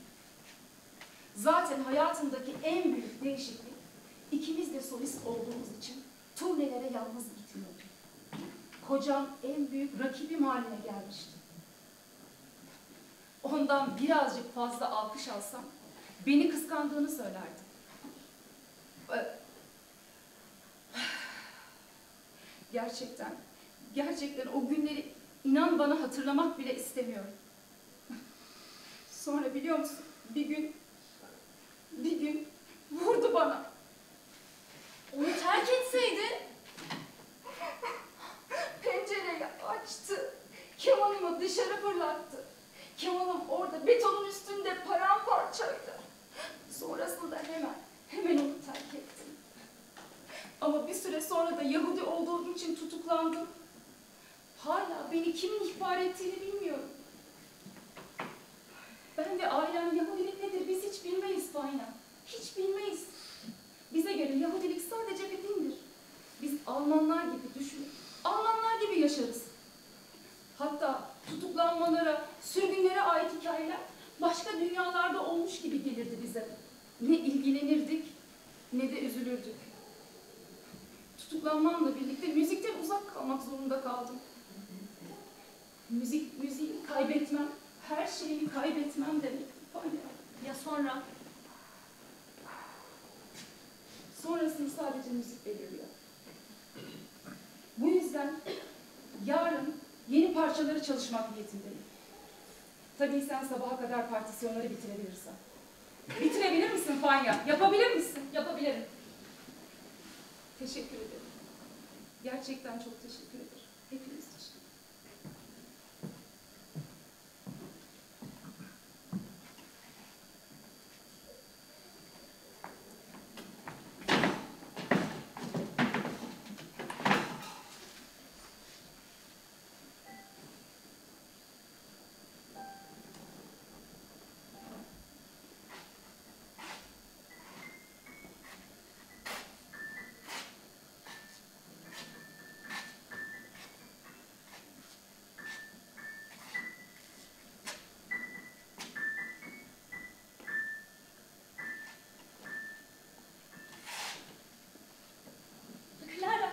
Zaten hayatımdaki en büyük değişiklik, ikimiz de solist olduğumuz için turnelere yalnız gitmiyordum. Kocam en büyük rakibim haline gelmişti. Ondan birazcık fazla alkış alsam, beni kıskandığını söylerdi. Gerçekten o günleri inan bana hatırlamak bile istemiyorum. Sonra biliyor musun, bir gün vurdu bana. Onu terk etseydin. Pencereyi açtı, kemanımı dışarı fırlattı. Kemanım orada betonun üstünde paramparçaydı. Sonrasında hemen onu terk ettim. Ama bir süre sonra da Yahudi olduğum için tutuklandım. Hala beni kimin ihbar ettiğini bilmiyorum. Ben ve ailem Yahudilik nedir biz hiç bilmeyiz Fayna. Hiç bilmeyiz. Bize göre Yahudilik sadece bir dindir. Biz Almanlar gibi düşünür, Almanlar gibi yaşarız. Hatta tutuklanmalara, sürgünlere ait hikayeler başka dünyalarda olmuş gibi gelirdi bize. Ne ilgilenirdik, ne de üzülürdük. Tutuklanmamla birlikte müzikten uzak kalmak zorunda kaldım. Müziği kaybetmem, her şeyi kaybetmem demek. Ya sonra? Sonrasını sadece müzik belirliyor. Bu yüzden yarın yeni parçaları çalışmak niyetindeyim. Tabii sen sabaha kadar partisyonları bitirebilirsen. Bitirebilir misin Fanya? Yapabilir misin? Yapabilirim. Teşekkür ederim. Gerçekten çok teşekkür ederim. Hepiniz için. Clara.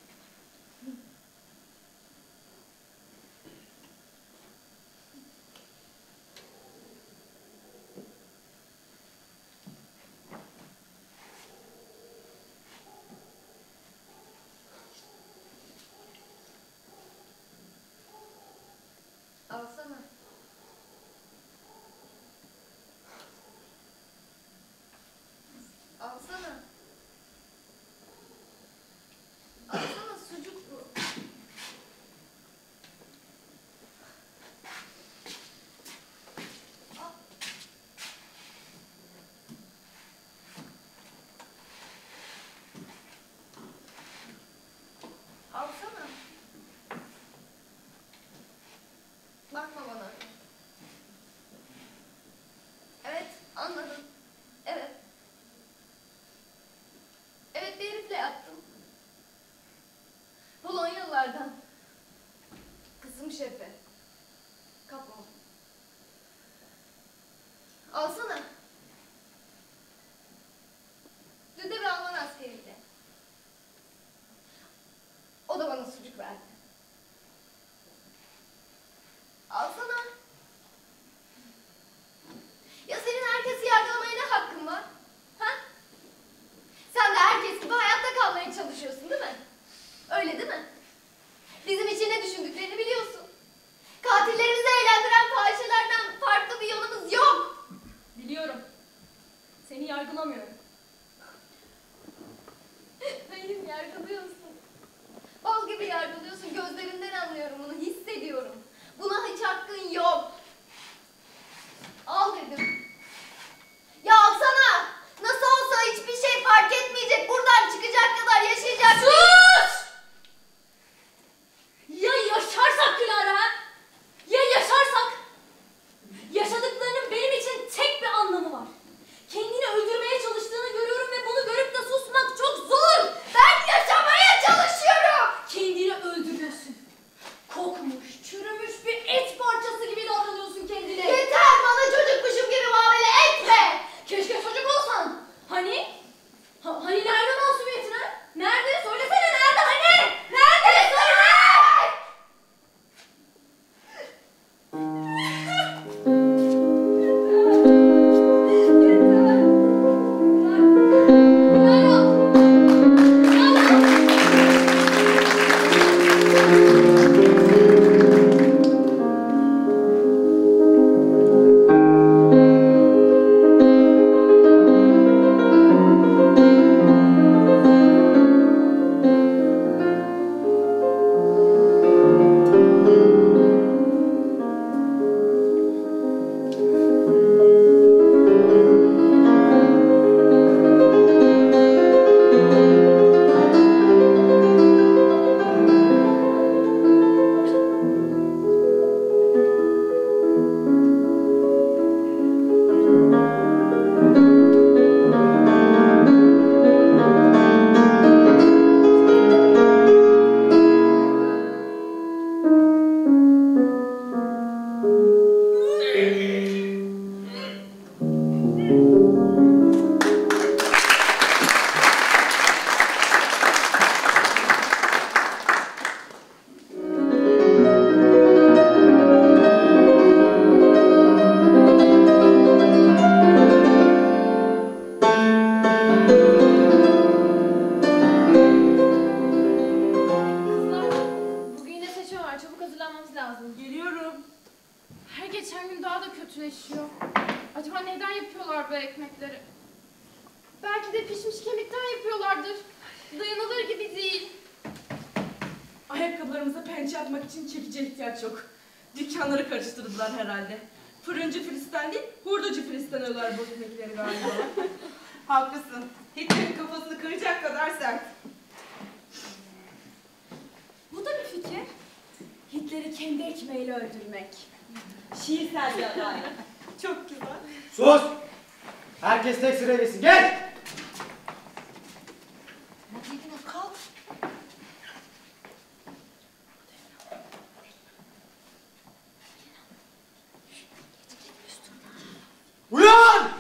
Alsana. Alsana. Alsana, sucuk bu. Al. Alsana. Bakma bana. Evet, anladım. Evet. Evet, bir herifle yattım. Polonyalılardan. Kızım şefi. Kapma. Alsana. Dün de bir Alman askeriydi. O da bana sucuk verdi. Alsana. Ya senin herkesi yargılamaya ne hakkın var? Ha? Sen de herkes gibi hayatta kalmaya çalışıyorsun değil mi? Öyle değil mi? Bizim için ne düşündüklerini biliyorsun. Katillerimizi eğlendiren fahişelerden farklı bir yolumuz yok. Biliyorum. Seni yargılamıyorum. Hayır, yargılıyorsun. Bal gibi yargılıyorsun, gözlerinden anlıyorum kötüleşiyor. Acaba neden yapıyorlar bu ekmekleri? Belki de pişmiş kemikten yapıyorlardır. Dayanılır gibi değil. Ayakkabılarımıza pençe atmak için çekice ihtiyaç yok. Dükkanları karıştırdılar herhalde. Fırıncı Filisten değil, hurdacı Filisten alıyorlar bu ekmekleri galiba. Haklısın. Hitler'in kafasını kıracak kadar sert. Bu da bir fikir. Hitler'i kendi ekmeğiyle öldürmek. Şiirsel bir aday. Çok güzel. Sus! Herkes tek sıraya geçsin. Gel! Kalk. Uyan!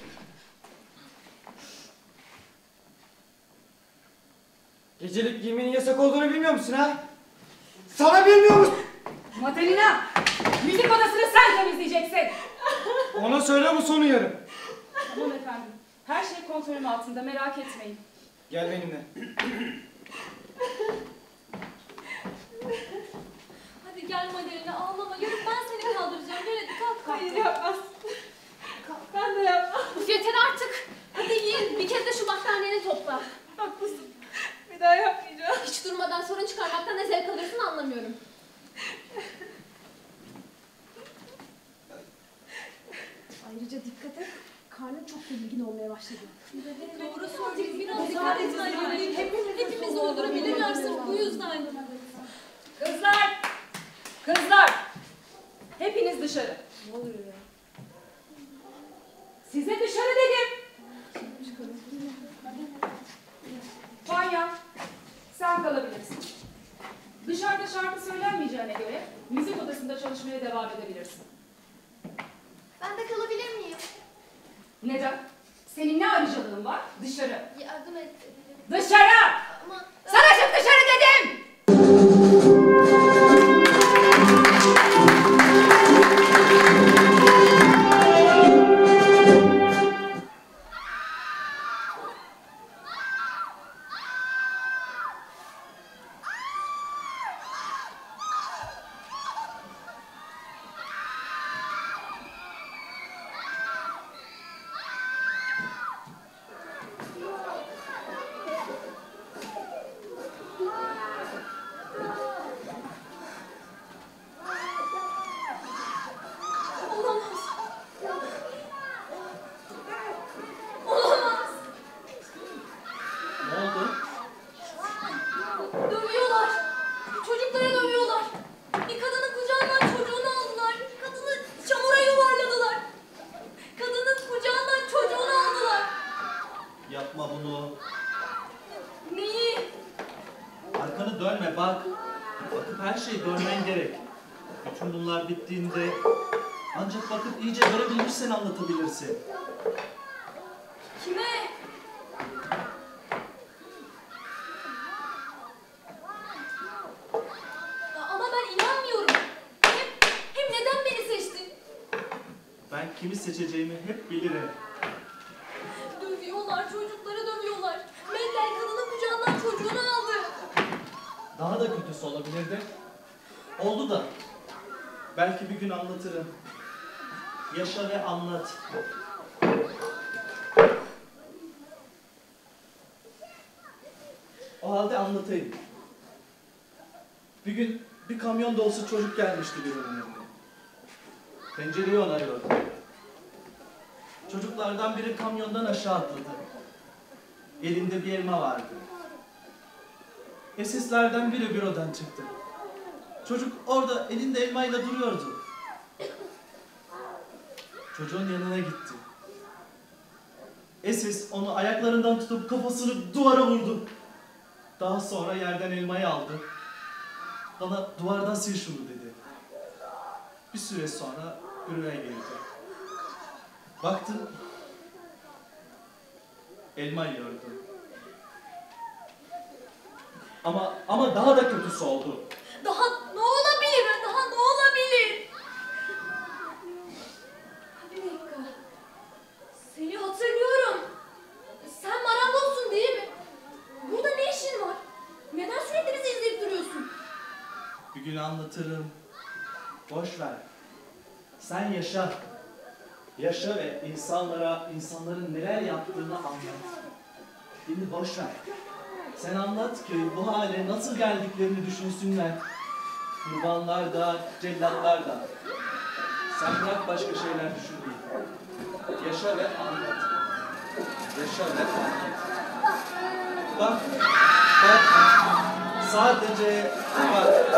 Gecelik giymenin yasak olduğunu bilmiyor musun ha? Sana bilmiyor musun? Madalina, müzik odasını sen temizleyeceksin. Ona söyle bu sonu yarım. Tamam efendim. Her şey kontrolüm altında, merak etmeyin. Gel benimle. Hadi gel Madalina, ağlama. Yürü, ben seni kaldıracağım. Gel hadi kalk. Hayır yapmaz. Ben de yapmam. Uf yeter artık. Hadi yiyin. Bir kez de şu battaniyeni topla. Haklısın. Bir daha yapmayacağım. Hiç durmadan sorun çıkarmaktan ne zevk alıyorsun anlamıyorum. Ayrıca dikkat et. Karnın çok belirgin olmaya başladı. Doğru söylüyorsun. Biraz dikkat etmen gerek. Hepimizi öldürebilirler sırf bu yüzden. Kızlar! Kızlar! Hepiniz dışarı. Ne oluyor ya? Size dışarı dedim. Fanya, sen kalabilirsin. Dışarıda şarkı söylenmeyeceğine göre müzik odasında çalışmaya devam edebilirsin. Ben de kalabilir miyim? Neden? Senin ne ayrıcalığın var? Dışarı. Yardım et. Dışarı! Ama Sana çık dışarı dedim! Ne oldu? Dövüyorlar. Çocukları dövüyorlar. Bir kadının kucağından çocuğunu aldılar. Kadını çamura yuvarladılar. Kadının kucağından çocuğunu aldılar. Yapma bunu. Neyi? Arkanı dönme bak. Bakıp her şeyi görmen gerek. Bütün bunlar bittiğinde ancak bakıp iyice görebilirsen anlatabilirsin. Kime? Ama ben inanmıyorum. Hem neden beni seçtin? Ben kimi seçeceğimi hep bilirim. Dövüyorlar, çocukları dövüyorlar. Mendel kadının kucağından çocuğunu aldı. Daha da kötüsü olabilirdi. Oldu da. Belki bir gün anlatırım. Yaşa ve anlat. O halde anlatayım. Bir gün bir kamyon dolusu çocuk gelmişti birinin evine. Pencereyi onarıyordu. Çocuklardan biri kamyondan aşağı atladı. Elinde bir elma vardı. Esislerden biri bürodan çıktı. Çocuk orada elinde elmayla duruyordu. Çocuğun yanına gitti. Esis onu ayaklarından tutup kafasını duvara vurdu. Daha sonra yerden elmayı aldı. Bana duvardan sil şunu dedi. Bir süre sonra büroya geldi. Baktım, elma yiyordu. Ama daha da kötüsü oldu. Daha ne olabilir? Daha ne olabilir? Bir dakika. Seni hatırlıyorum. Sen marangozsun değil mi? Burada ne işin var? Neden sürekli bizi izleyip duruyorsun? Bir gün anlatırım. Boş ver. Sen yaşa. Yaşa ve insanların neler yaptığını anlat. Beni boş ver. Sen anlat ki bu hale nasıl geldiklerini düşünsünler. Kurbanlar da, cellatlar da. Sen bırak başka şeyler düşünmeyi. Yaşa ve anlat. Yaşa ve anlat. Bak, bak. Sadece bak.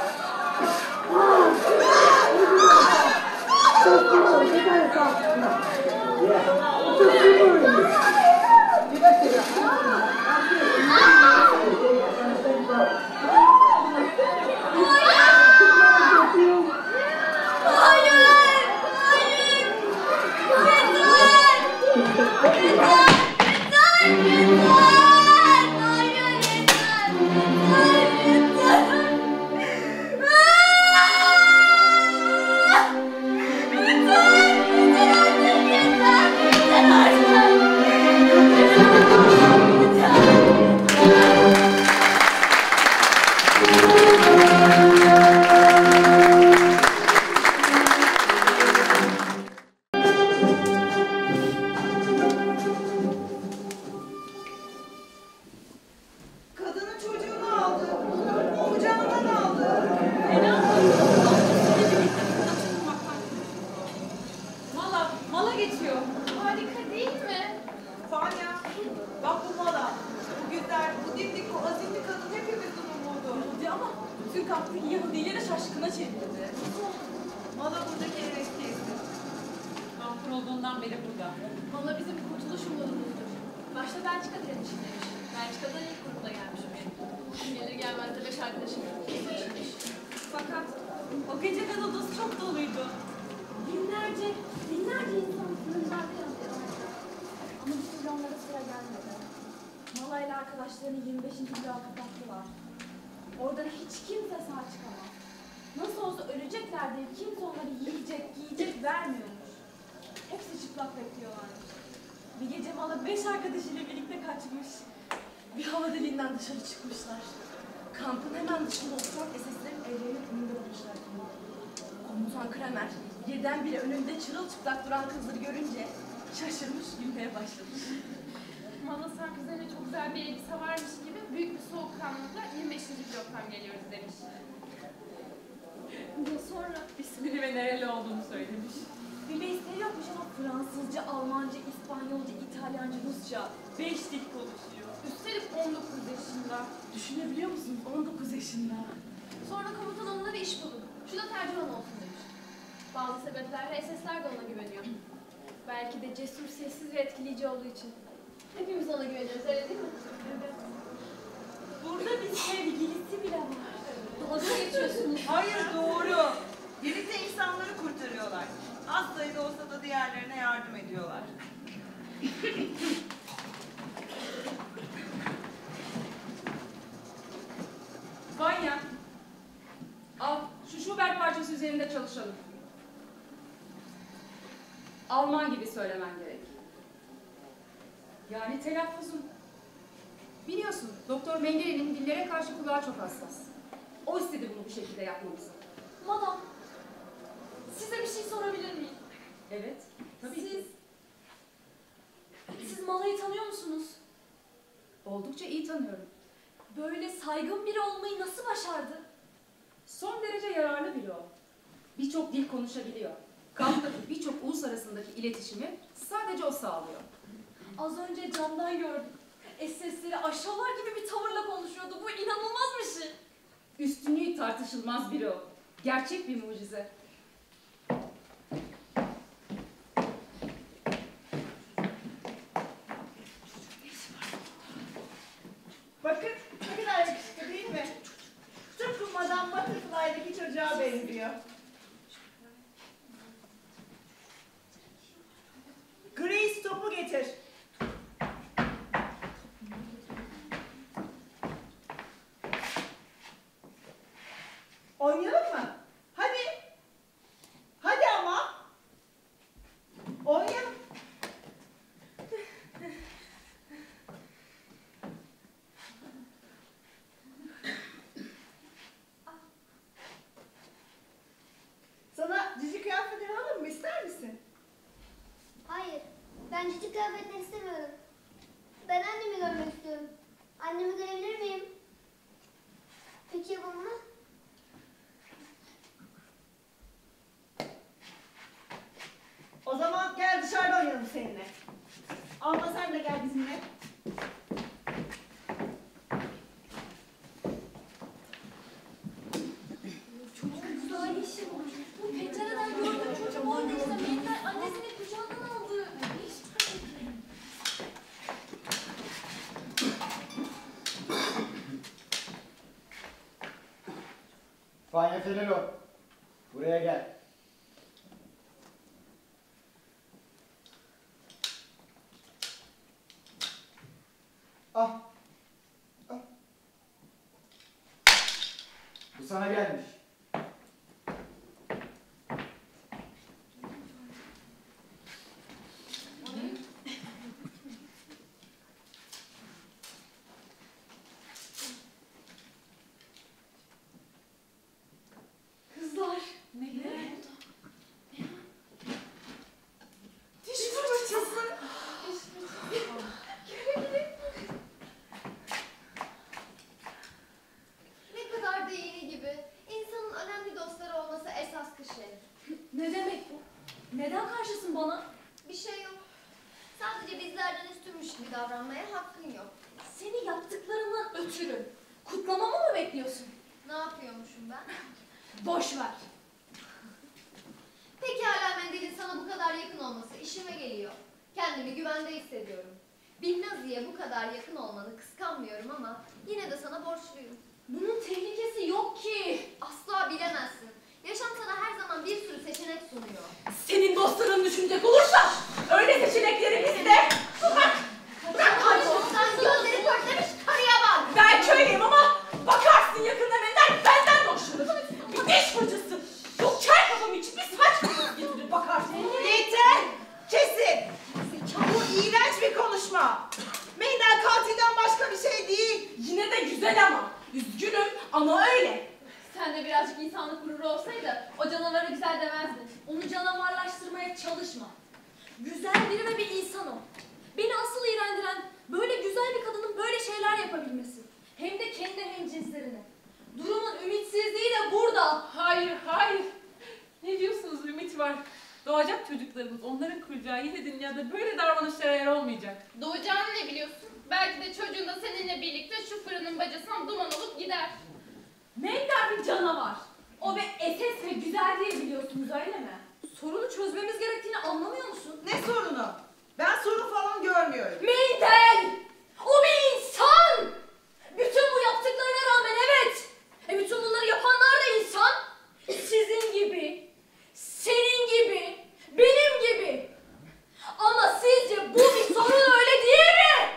Kadını çocuğunu aldı. Ocağından aldı. Mala geçiyor. Harika değil mi? Fanya, bak bu mala. Bu güzel, bu dimdik, bu azimli kadın hepimizin umudu. Ama bütün kamptaki Yahudileri şaşkına çevirdi. Mala buradaki en eski isim. Kampın olduğundan beri burada. Valla bizim kurtuluş umudumuzdur. Başta Belçika direnişindeymiş. Belçika'dan ilk grupla gelmişmiş. Gelir gelmez de 5 arkadaşım geçmiş. Fakat o gece gaz odası çok doluydu. Binlerce insan sınırlarda yazıyor. Ama bir türlü onlara sıra gelmedi. Mala ile arkadaşlarını 25. bloğa kapattılar. Oradan hiç kimse sağ çıkamaz. Nasıl olsa ölecekler diye kimse onları giyecek vermiyormuş. Hepsi çıplak bekliyorlarmış. Bir gece Mala 5 arkadaşıyla birlikte kaçmış. Bir hava deliğinden dışarı çıkmışlar. Kampın hemen dışında oturan SS'lerin evlerinin önünde bulmuşlar. Komutan Kramer birdenbire önünde çırılçıplak duran kızları görünce şaşırmış, gülmeye başlamış. Mala sanki üzerine çok güzel bir elbise varmış gibi büyük bir soğukkanlılıkla 25. bloktan geliyoruz demiş. Ve sonra İsmini ve nereli olduğunu söylemiş. bir mesleği yokmuş ama Fransızca, Almanca, İspanyolca, İtalyanca, Rusça 5 dil konuşuyor. Üstelik 19 yaşında. Düşünebiliyor musunuz? 19 yaşında. Sonra komutan onlara iş bulur. Şu da tercüman olsun demiş. Bazı sebeplerle SS'ler de ona güveniyor. Belki de cesur, sessiz ve etkileyici olduğu için. Hepimiz ona güveniyoruz, öyle değil mi? Evet. Burada bir sevgilisi bile var. Dalga geçiyorsunuz. Hayır, doğru. Birlikte insanları kurtarıyorlar. Az sayıda olsa da diğerlerine yardım ediyorlar. Vanya, al şu Schubert parçası üzerinde çalışalım. Alman gibi söylemen gerek. Yani telaffuzun. Biliyorsun, Doktor Mengere'nin dillere karşı kulağı çok hassas. O istedi bunu bu şekilde yapmamızı. Madam, size bir şey sorabilir miyim? Evet, tabii ki. Siz Mala'yı tanıyor musunuz? Oldukça iyi tanıyorum. Böyle saygın biri olmayı nasıl başardı? Son derece yararlı biri o. Birçok dil konuşabiliyor. Kamptaki birçok ulus arasındaki iletişimi sadece o sağlıyor. Az önce camdan gördüm. SS'leri aşağılar gibi bir tavırla konuşuyordu. Bu inanılmaz bir şey. Üstünlüğü tartışılmaz biri o. Gerçek bir mucize. Bakın ne kadar yakışıklı değil mi? Tıpkı Madame Butterfly'daki çocuğa benziyor. Grace topu getir. Oynayalım mı? Hadi. Hadi ama. Oynayalım. Alma sen de gel bizimle. Çocuk güzel işi var. Bu pencereden gördüğüm çocuk orada işte. Mehter annesini kucağından aldı. Ne iş var? Fanya Fenelo, buraya gel. Ah. Ah. Bu sana gelmiş. Kızlar. Ne? Diş fırçası. Ne kadar da yeni gibi. İnsanın önemli dostları olması esas şey. Ne demek bu? Neden karşısın bana? Bir şey yok. Sadece bizlerden üstünmüş gibi davranmaya hakkın yok. Seni yaptıklarından ötürü kutlamamı mı bekliyorsun? Ne yapıyormuşum ben? Boş ver. Pekala Mendil'in sana bu kadar yakın olması işime geliyor. Kendimi güvende hissediyorum. Bilnazi'ye bu kadar yakın olmanı kıskanmıyorum ama yine de sana borçluyum. Bunun tehlikesi yok ki. Asla bilemezsin. Yaşam sana her zaman bir sürü seçenek sunuyor. Senin dostların düşünecek olursa öyle seçenekleri bizde. Bırak karşımdan gözleri pörtlemiş karıya bak. Ben köylüyüm ama bakarsın yakında Mender benden de hoşlanır. Bir diş fırçası. Yok kel kafam için bir saç kafası getirir bakarsın. Yeter! Kesin! Bu iğrenç bir konuşma. Meydan katilden başka bir şey değil. Yine de güzel ama. Üzgünüm ama öyle. Sen de birazcık insanlık gururu olsaydı o canavara güzel demezdin. Onu canavarlaştırmaya çalışma. Güzel biri ve bir insan o. Beni asıl iğrendiren böyle güzel bir kadının böyle şeyler yapabilmesi. Hem de kendi hemcinslerine. Durumun ümitsizliği de burada. Hayır, hayır. Ne diyorsunuz? Ümit var. Doğacak çocuklarımız, onların kuracağı yine dünyada böyle davranışlara yer olmayacak. Doğacağını ne biliyorsun? Belki de çocuğun da seninle birlikte şu fırının bacasından duman olup gider. Mender bir canavar. O ve etes ve güzel diye biliyorsunuz öyle mi? Sorunu çözmemiz gerektiğini anlamıyor musun? Ne sorunu? Ben sorun falan görmüyorum. Mender! O bir insan! Bütün bu yaptıklarına rağmen evet. Bütün bunları yapanlar da insan. Sizin gibi, senin gibi, benim gibi. Ama sizce bu bir sorun öyle değil mi?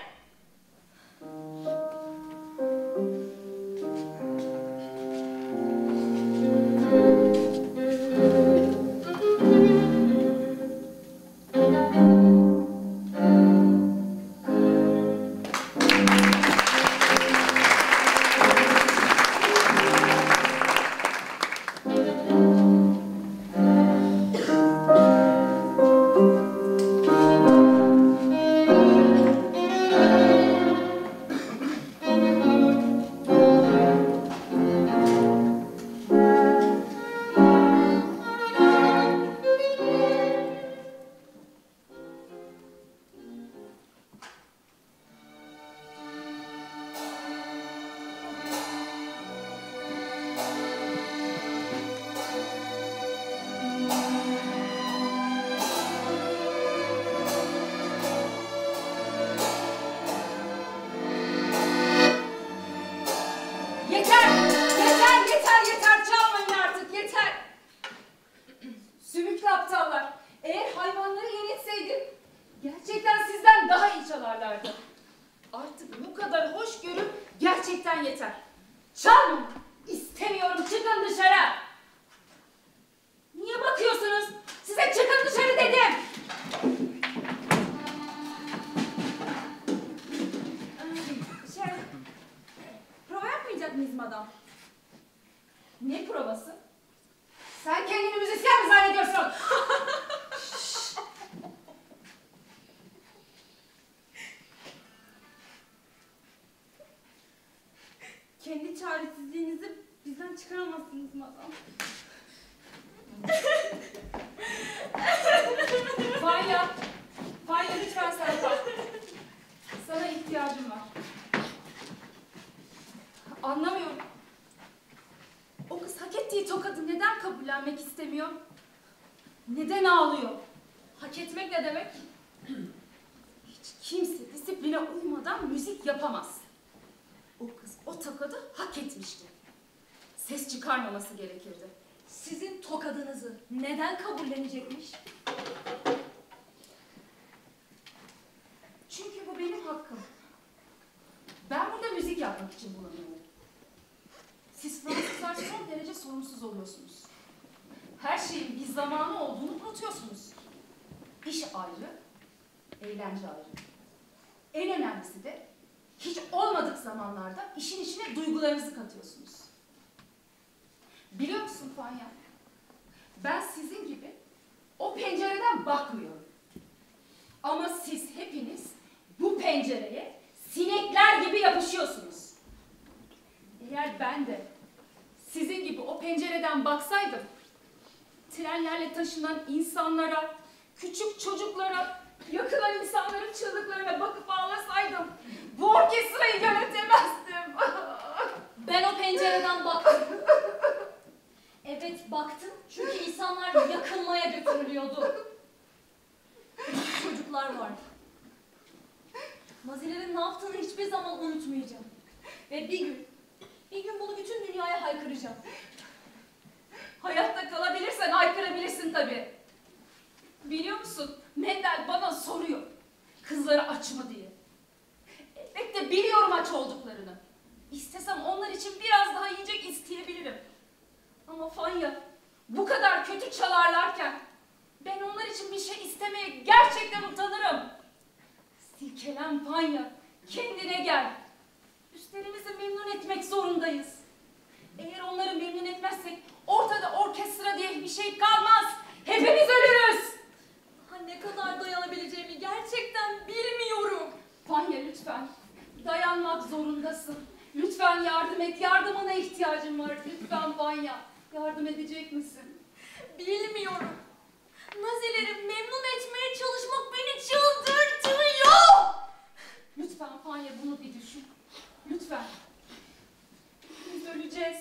Yeter çalmayın artık yeter. Sümüklü aptallar. Eğer hayvanları yenilseydim gerçekten sizden daha iyi çalarlardı. Artık bu kadar hoşgörü gerçekten yeter. Çalmayın. İstemiyorum, çıkın dışarı. Niye bakıyorsunuz? Size çıkın dışarı dedim. Prova yapmayacak mıyız madam? Ne provası? Sen kendini müzisyen mi zannediyorsun? Kendi çaresizliğinizi bizden çıkaramazsınız madam. Fayla lütfen sen kal. Sana ihtiyacım var. Anlamıyorum. O kız hak ettiği tokadı neden kabullenmek istemiyor? Neden ağlıyor? Hak etmek ne demek? Hiç kimse disipline uymadan müzik yapamaz. O kız o tokadı hak etmişti. Ses çıkarmaması gerekirdi. Sizin tokadınızı neden kabullenecekmiş? Çünkü bu benim hakkım. Ben burada müzik yapmak için bulunuyorum. Siz Fransızlar son derece sorumsuz oluyorsunuz. Her şeyin bir zamanı olduğunu unutuyorsunuz. İş ayrı, eğlence ayrı. En önemlisi de hiç olmadık zamanlarda işin içine duygularınızı katıyorsunuz. Biliyor musun Fanya? Ben sizin gibi o pencereden bakmıyorum. Ama siz hepiniz bu pencereye sinekler gibi yapışıyorsunuz. Eğer ben de sizin gibi o pencereden baksaydım, trenlerle taşınan insanlara, küçük çocuklara, yakılan insanların çığlıklarına bakıp ağlasaydım, bu orkestrayı yönetemezdim. Ben o pencereden baktım. Evet baktım çünkü insanlar yakılmaya götürülüyordu. Küçük çocuklar vardı. Nazilerin ne yaptığını hiçbir zaman unutmayacağım. Ve bir gün bunu bütün dünyaya haykıracağım. Hayatta kalabilirsen haykırabilirsin tabii. Biliyor musun? Mendel bana soruyor. Kızları aç mı diye. Elbette biliyorum aç olduklarını. İstesem onlar için biraz daha yiyecek isteyebilirim. Ama Fanya bu kadar kötü çalarlarken ben onlar için bir şey istemeye gerçekten utanırım. Silkelen Fanya, kendine gel. Üstlerimizi memnun etmek zorundayız. Eğer onları memnun etmezsek ortada orkestra diye bir şey kalmaz. Hepimiz ölürüz. Ne kadar dayanabileceğimi gerçekten bilmiyorum. Fanya lütfen. Dayanmak zorundasın. Lütfen yardım et. Yardımına ihtiyacım var. Lütfen Fanya. Yardım edecek misin? Bilmiyorum. Nazileri memnun etmeye çalışmak beni çıldırtıyor. Lütfen Fanya bunu bir düşün. Lütfen. Biz öleceğiz.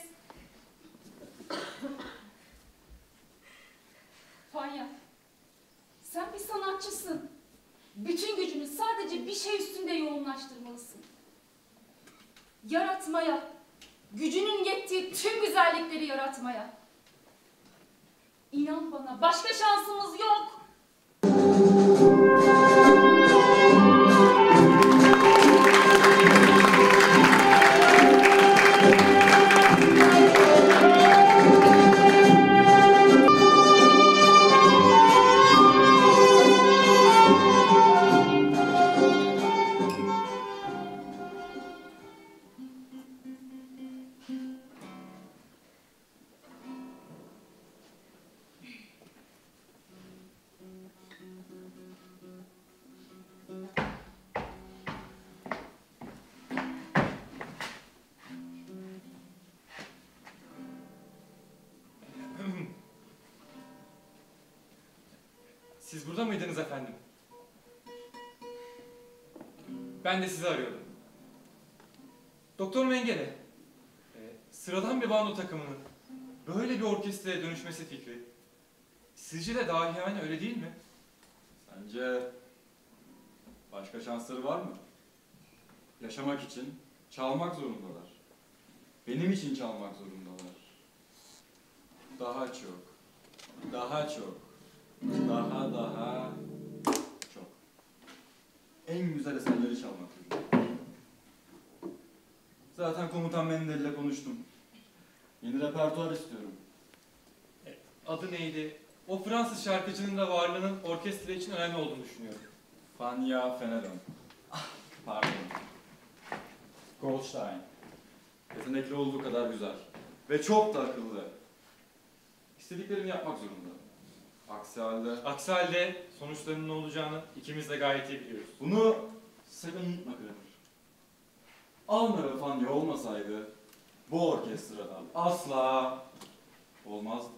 Fanya, sen bir sanatçısın. Bütün gücünü sadece bir şey üstünde yoğunlaştırmalısın. Yaratmaya, gücünün yettiği tüm güzellikleri yaratmaya. İnan bana, başka şansımız yok. Siz burada mıydınız efendim? Ben de sizi arıyordum. Doktor Mengele, sıradan bir bando takımının böyle bir orkestraya dönüşmesi fikri sizce de dahiyane, öyle değil mi? Sence başka şansları var mı? Yaşamak için çalmak zorundalar. Benim için çalmak zorundalar. Daha çok, daha çok, daha çok. En güzel eserleri çalmak zorunda. Zaten komutan Mendel'le konuştum. Yeni repertuar istiyorum. Adı neydi? O Fransız şarkıcının da varlığının orkestra için önemli olduğunu düşünüyorum. Fanya Fenelon. Pardon. Goldstein. Yetenekli olduğu kadar güzel. Ve çok da akıllı. İstediklerini yapmak zorunda. Aksi halde sonuçlarının ne olacağını ikimiz de gayet iyi biliyoruz. Bunu sakın unutma Kramer. Alma ve Fanya olmasaydı bu orkestradan asla olmazdı.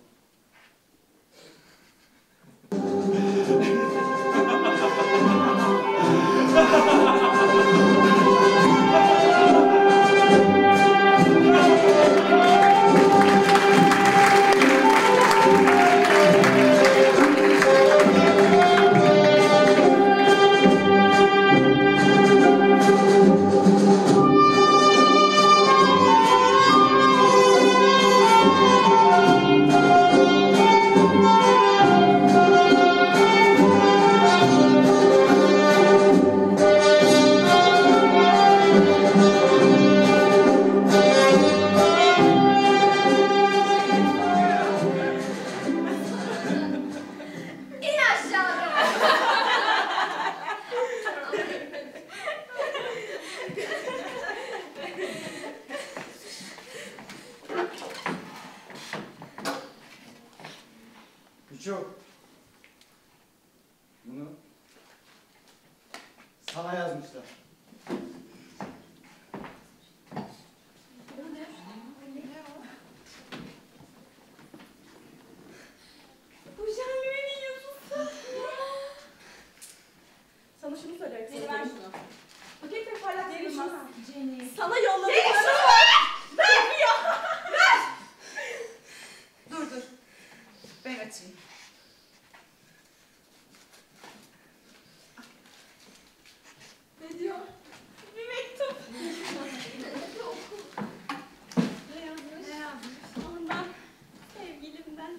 Miço. Bunu sana yazmışlar. Bu Jennifer'in yazısı. Sana şunu söylemek istiyorum. Ver şunu. Paket ve parlak verilmez. Sana yolladıklarım var. Ver ya. Ver. Dur. Ben açayım. Ne diyor? Bir mektup. Ne yazmış? Ne yazmış? Ondan, sevgilimden.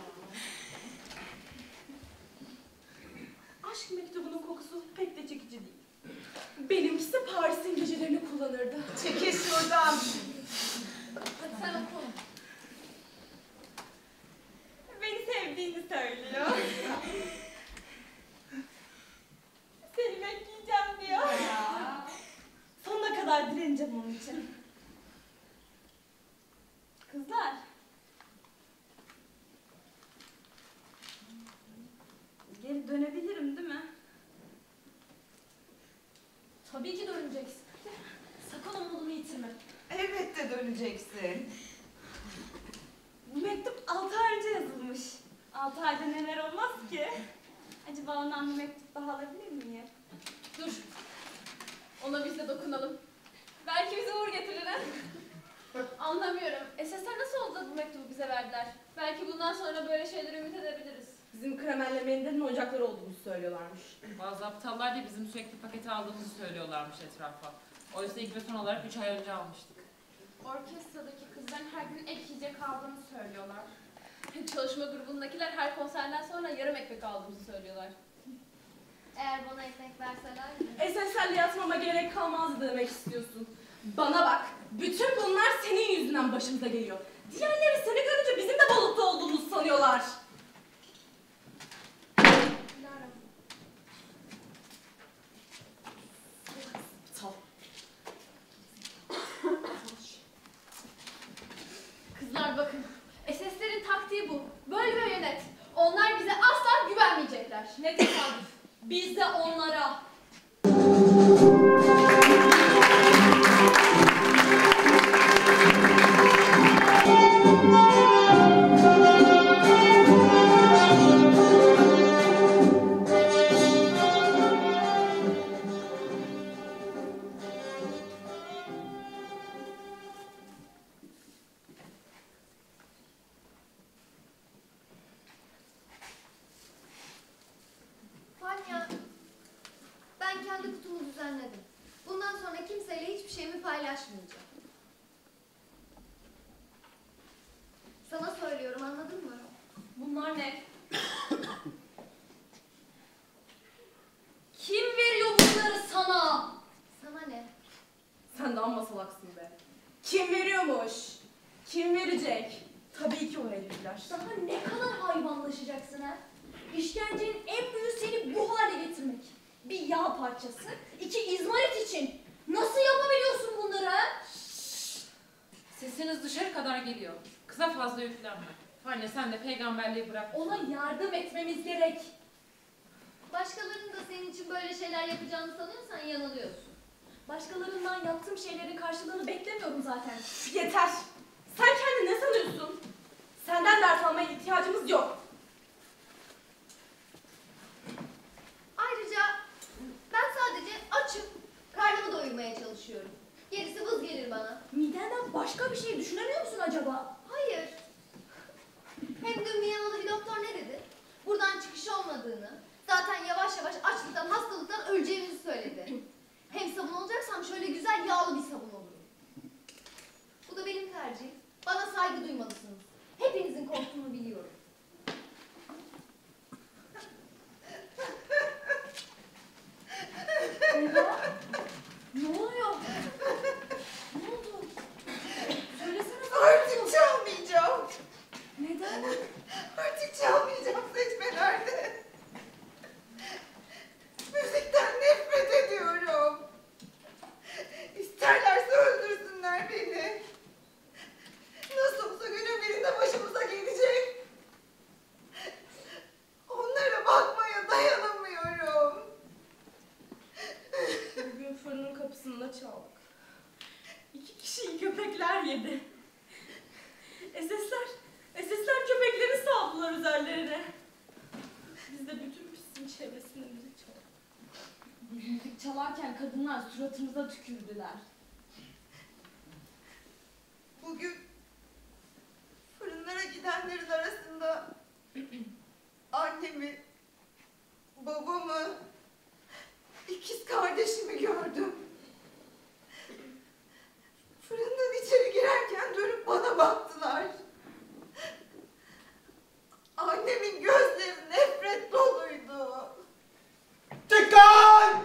Aşk mektubunun kokusu pek de çekici değil. Benimkisi Paris'in gecelerini kullanırdı. Çekil şuradan. Hadi sen oku. Beni sevdiğini söylüyor. Seni bekleyeceğim diyor. Sonuna kadar direneceğim onun için. Kızlar. Geri dönebilirim değil mi? Tabii ki döneceksin. Sakın umudunu yitirme. Elbette döneceksin. Bu mektup 6 ay önce yazılmış. 6 ayda neler olmaz ki? Acaba ondan bir mektup daha alabilir miyim? Dur. Ona biz de dokunalım. Belki bize uğur getirir ha? Anlamıyorum. SS'ler nasıl oldu da bu mektubu bize verdiler? Belki bundan sonra böyle şeyler ümit edebiliriz. Bizim kremenle mendenin oyuncakları olduğumuzu söylüyorlarmış. Bazı aptallar da bizim sürekli paketi aldığımızı söylüyorlarmış etrafa. Oysa ilk ve son olarak 3 ay önce almıştık. Orkestradaki kızların her gün ek yiyecek aldığını söylüyorlar. Çalışma grubundakiler her konserden sonra yarım ekmek aldığımızı söylüyorlar. Eğer bana ekmek verseler. SS'lerle yatmama gerek kalmazdı demek istiyorsun. Bana bak, bütün bunlar senin yüzünden başımıza geliyor. Diğerleri seni görünce bizim de balıkta olduğumuzu sanıyorlar. Kızlar bakın. SS'lerin taktiği bu. Böl ve yönet. Onlar bize asla güvenmeyecekler. Ne tesadüf. Biz de onlara. Fanya, ben kendi kutumu düzenledim. Bundan sonra kimseyle hiçbir şeyimi paylaşmayacağım. Sana söylüyorum, anladın mı? Bunlar ne? Kim veriyor bunları sana? Sana ne? Sen de amma salaksın be. Kim veriyormuş? Kim verecek? Tabii ki o herifler. Daha ne kadar hayvanlaşacaksın ha? İşkencenin en büyüğü seni bu hale getirmek. Bir yağ parçası, 2 izmarit için. Nasıl yapabiliyorsun bunları ha? Sesiniz dışarı kadar geliyor. Kıza fazla yüklenme. Anne sen de peygamberliği bırak. Ona yardım etmemiz gerek. Başkalarının da senin için böyle şeyler yapacağını sanıyorsan yanılıyorsun. Başkalarından yaptığım şeylerin karşılığını beklemiyorum zaten. Yeter! Sen kendini ne sanıyorsun? Senden ders almaya ihtiyacımız yok. Ayrıca ben sadece açım. Karnımı doyurmaya çalışıyorum. Gerisi vız gelir bana. Midenden başka bir şey düşünemiyor musun acaba? Hayır. Hem dün Viyanalı bir doktor ne dedi? Buradan çıkış olmadığını, zaten yavaş yavaş açlıktan, hastalıktan öleceğimizi söyledi. Hem sabun olacaksam şöyle güzel yağlı bir sabun olurum. Bu da benim tercihim. Bana saygı duymalısınız. Hepinizin korktuğunu biliyorum. Eyvah! Ne oluyor? Ne oldu? Söylesene. Artık çalmayacağım. Neden? Artık çalmayacağım seçmelerde. Müzikten nefret ediyorum. İsterlerse SS'ler köpekleri saldılar üzerlerine. Biz de bütün pistin çevresinde müzik çaldık. Biz müzik çalarken kadınlar suratımıza tükürdüler. Bugün fırınlara gidenlerin arasında annemi, babamı, ikiz kardeşimi gördüm. Fırından içeri girerken dönüp bana baktılar. Annemin gözleri nefret doluydu. Dikkat!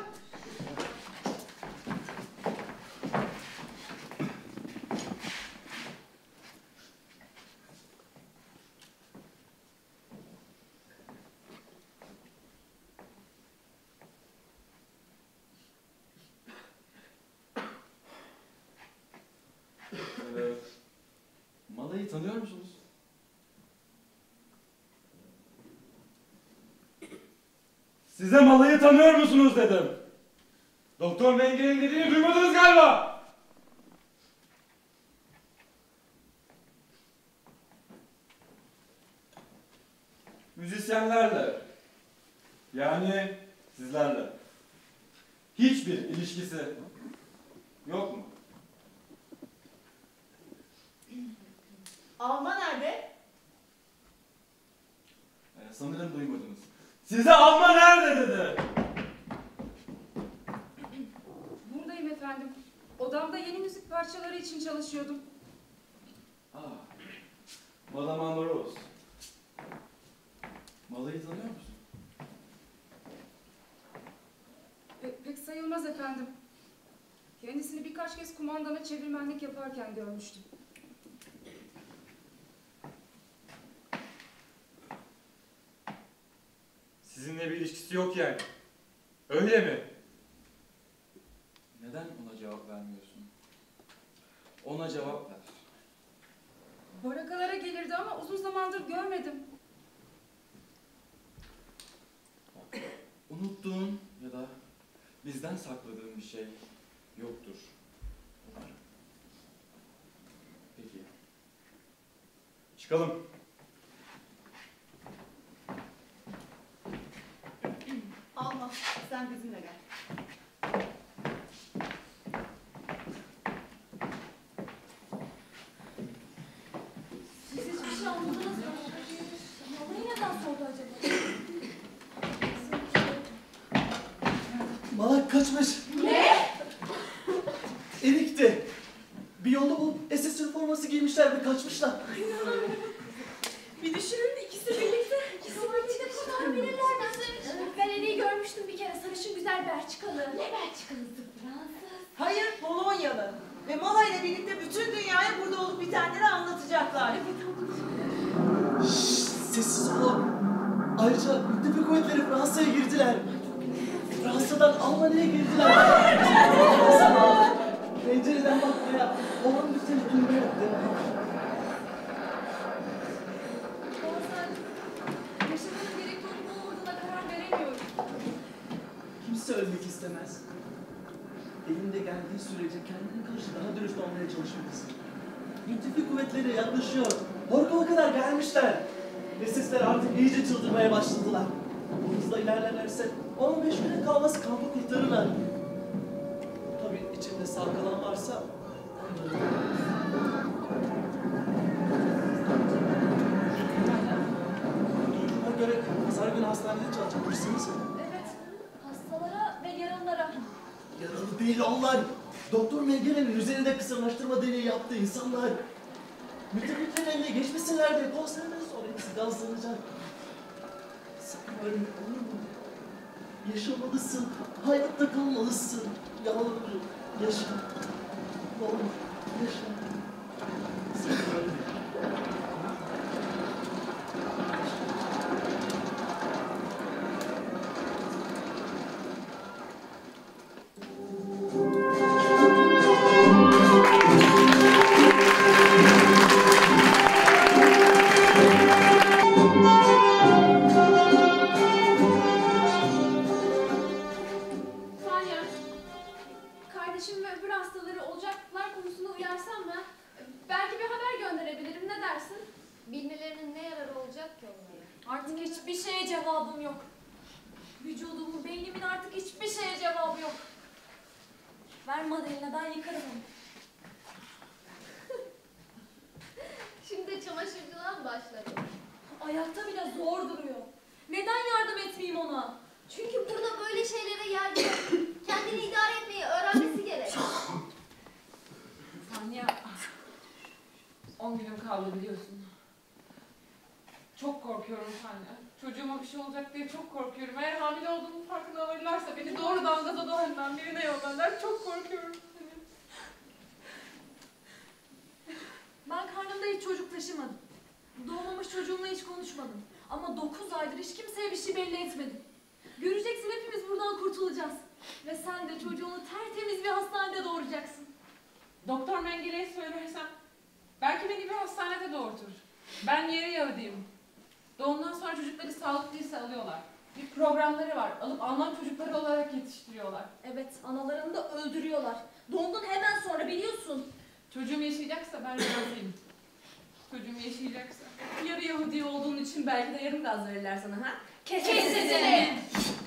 Malayı tanıyor musunuz? Size Malayı tanıyor musunuz dedim. Doktor Mengen'in dediğini duymadınız galiba. Müzisyenlerle, yani sizlerle hiçbir ilişkisi yok mu? Alma nerede? Sanırım duymadınız. Size Alman nerede dedi? Buradayım efendim. Odamda yeni müzik parçaları için çalışıyordum. Madame Ambrose. Malayı tanıyor musun? Pek sayılmaz efendim. Kendisini birkaç kez kumandana çevirmenlik yaparken görmüştüm. Sizinle bir ilişkisi yok yani. Öyle mi? Neden ona cevap vermiyorsun? Ona cevap ver. Barakalara gelirdi ama uzun zamandır görmedim. Bak, unuttuğun ya da bizden sakladığın bir şey yoktur. Umarım. Peki. Çıkalım. Alma, sen bizimle gel. Siz hiçbir şey anladınız mı? Malayı neden sordu acaba? Malak kaçmış. Ne? Erik'ti. Bir yolunu bulup SS üniforması giymişler ve kaçmışlar. Bir düşünün ikisi birlikte. İkisi birlikte kurtarabilirler bizi. Ben Eli'yi görmüştüm bir kere. Sarışın güzel Belçikalı. Ne Belçikalısı? Fransız. Hayır, Polonyalı. Ve Mala ile birlikte bütün dünyaya burada olup bitenleri anlatacaklar. Sessiz olun. Ayrıca müttefik kuvvetleri Fransa'ya girdiler. Fransa'dan Almanya'ya girdiler. Pencereden bakmaya, onun bütün dünyaya devam. Bazen yaşamanın gerekli olup olmadığına karar veremiyorum. Kimse ölmek istemez. Elinde geldiği sürece kendine karşı daha dürüst olmaya çalışmalısın. Müttefik kuvvetleri yaklaşıyor. Horkova kadar gelmişler. Ve sesler artık iyice çıldırmaya başladılar. Bu hızla ilerlerlerse 15 güne kalmaz kampı kurtarırlar. Tabii içinde sağ kalan varsa duyduğuma göre pazar günü hastanede çalışmışsınız. Evet. Hastalara ve yaralılara. Yaralı değil onlar. Doktor Mengen'in üzerinde kısırlaştırma deneyi yaptığı insanlar. Müttefiklerin eline geçmesinler diye konserden sonra hepsi gazlanacak. Sakın ölme olur mu? Yaşamalısın, hayatta kalmalısın. Yavrum, yaşa. Ne olur, yaşa. Sakın ölme. Fanya, kardeşim ve öbür hastaları olacaklar konusunda uyarsam mı? soracak ki onları? Artık hiçbir şeye cevabım yok. Vücudumun, beynimin artık hiçbir şeye cevabı yok. Ver Madalina, ben yıkarım onu. Şimdi çamaşırcılığa mı başladın? Ayakta bile zor duruyor. Neden yardım etmeyeyim ona? Çünkü burada böyle şeylere yer yok. Kendini idare etmeyi öğrenmesi gerek. Fanya, 10 günüm kaldı biliyorsun. Çok korkuyorum Fanya. Çocuğuma bir şey olacak diye çok korkuyorum. Eğer hamile olduğumu farkına varırlarsa beni doğrudan gaza dolandan birine yollarlar. Çok korkuyorum. Ben karnımda hiç çocuk taşımadım. Doğmamış çocuğumla hiç konuşmadım. Ama 9 aydır hiç kimseye bir şey belli etmedim. Göreceksin, hepimiz buradan kurtulacağız. Ve sen de çocuğunu tertemiz bir hastanede doğuracaksın. Doktor Mengele'ye söylersem belki beni bir hastanede doğurtur. Ben yarı Yahudiyim. Doğumdan sonra çocukları sağlıklıysa alıyorlar. Bir programları var. Alıp Alman çocukları olarak yetiştiriyorlar. Evet, analarını da öldürüyorlar. Doğumdan hemen sonra, biliyorsun. Çocuğum yaşayacaksa ben razıyım. Çocuğum yaşayacaksa. Yarı Yahudi olduğun için belki de yarım gaz verirler sana ha? Kes sesini!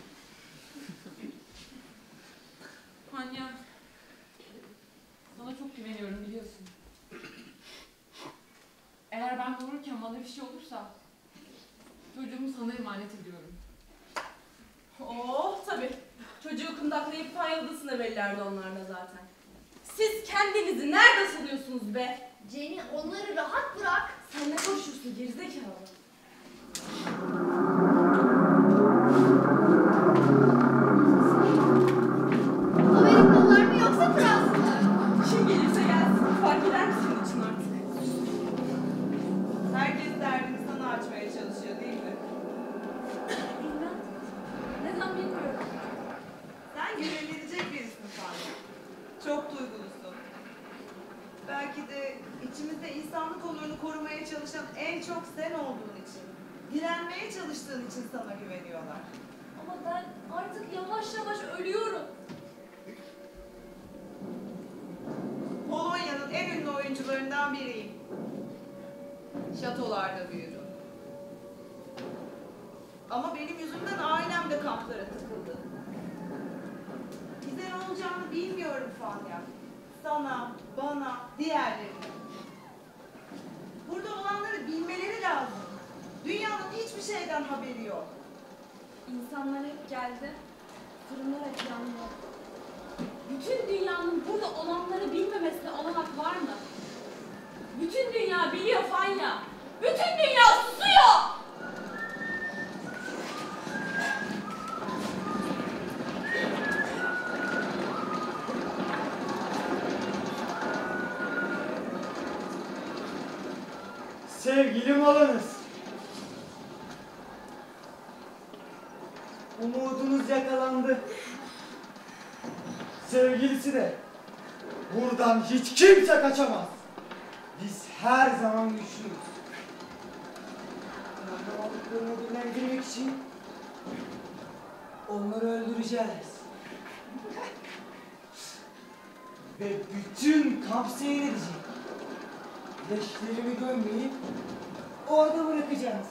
Fanya, sana çok güveniyorum biliyorsun. Eğer ben doğururken bana bir şey olursa çocuğumu sana emanet ediyorum. Oh tabii. Çocuğu kundaklayıp fay yıldızına verirlerdi onlar da zaten. Siz kendinizi nerede sanıyorsunuz be? Jenny, onları rahat bırak. Sen ne koşuyorsun gerizekalı? Amerikalılar mı yoksa Fransızlar? Kim gelirse gelsin. Fark eder mi senin için artık? Herkes derdini sana açmaya çalışıyor değil mi? Bilmem. Neden bilmiyorum. Sen güvenilecek birisin Fanya. Çok duygulusun. Belki de içimizde insanlık onurunu korumaya çalışan en çok sen olduğun için, direnmeye çalıştığın için sana güveniyorlar. Ama ben artık yavaş yavaş ölüyorum. Polonya'nın en ünlü oyuncularından biriyim. Şatolarda büyüdüm. Ama benim yüzümden ailem de kamplara tıkıldı. Bize ne olacağını bilmiyorum Fanya. Sana, bana, diğerlerine. Burada olanları bilmeleri lazım. Dünyanın hiçbir şeyden haberi yok. İnsanlar hep geldi, fırınlar hep yandı. Bütün dünyanın burada olanları bilmemesine olanak var mı? Bütün dünya biliyor Fanya. Bütün dünya susuyor. Sevgili malınız, umudunuz yakalandı. Sevgilisi de, buradan hiç kimse kaçamaz. Biz her zaman güçlüyüz. Kahramanlıklarını dinlendirmek için onları öldüreceğiz. Ve bütün kamp seyredecek. Leşlerimi gömmeyip orada bırakacağız.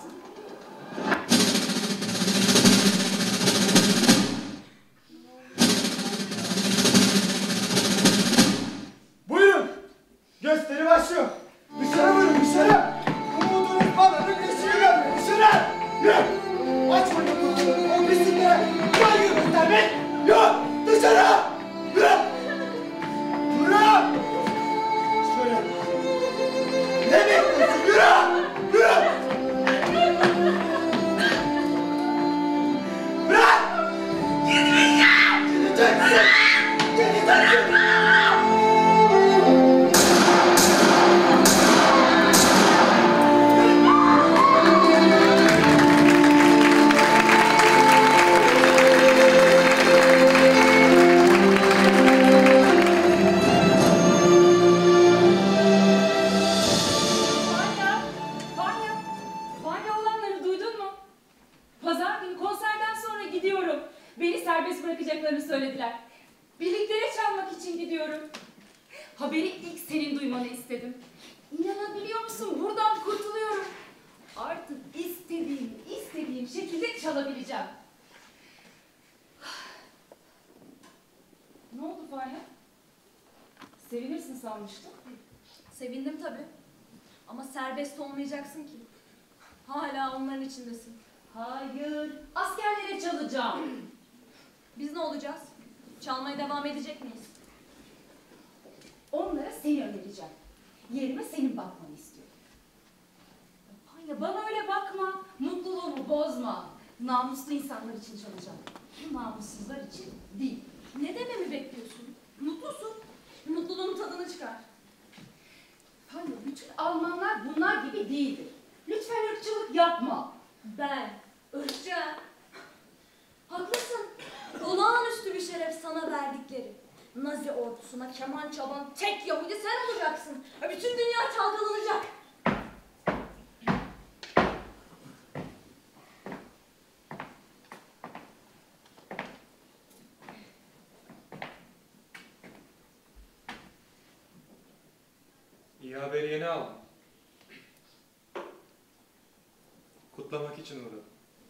Buyurun. Gösteri başlıyor. Dışarı vurun dışarı. Umudunuz babanın leşini görmüyor. Dışarı. Yürü. Açmayın kapıları. O pisliklere saygı göstermek yok. Dışarı. Yürü. Yürü. Şöyle. Ne bekliyorsun? Yürü! Yürü! Bırak! Gitmeyeceğim! Gideceksin! Gideceksin! Fanya olanları duydun mu? Pazar günü konserden sonra gidiyorum. Beni serbest bırakacaklarını söylediler. Birliklere çalmak için gidiyorum. Haberi ilk senin duymanı istedim. İnanabiliyor musun? Buradan kurtuluyorum. Artık çalabileceğim. Ne oldu Fahya? Sevinirsin sanmıştım. Sevindim tabii. Ama serbest olmayacaksın ki. Hala onların içindesin. Hayır, askerlere çalacağım. Biz ne olacağız? Çalmaya devam edecek miyiz? Onlara seni önereceğim. Yerime senin bakmanı istiyorum. Fahya bana öyle bakma. Mutluluğumu bozma. Namuslu insanlar için çalacağım. Bu namussuzlar için değil. Ne dememi bekliyorsun? Mutlusun. Mutluluğun tadını çıkar. Fahya bütün Almanlar bunlar gibi değildir. Lütfen ırkçılık yapma. Ben ırkçı. Haklısın. Olağanüstü bir şeref sana verdikleri. Nazi ordusuna keman çalan tek Yahudi sen olacaksın. Bütün dünya çalkalanacak. İyi haberi yeni aldım. Kutlamak için uğradım.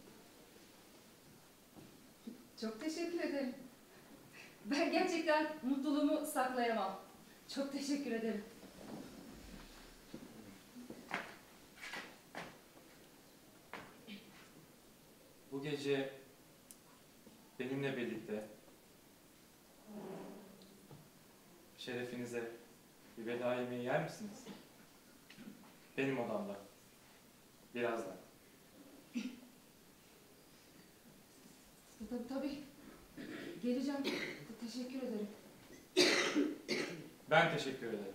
Çok teşekkür ederim. Ben gerçekten mutluluğumu saklayamam. Çok teşekkür ederim. Bu gece benimle birlikte şerefinize bir veda yemeği yer misiniz? Benim odamda. Birazdan. Tabii. Geleceğim. Teşekkür ederim. Ben teşekkür ederim.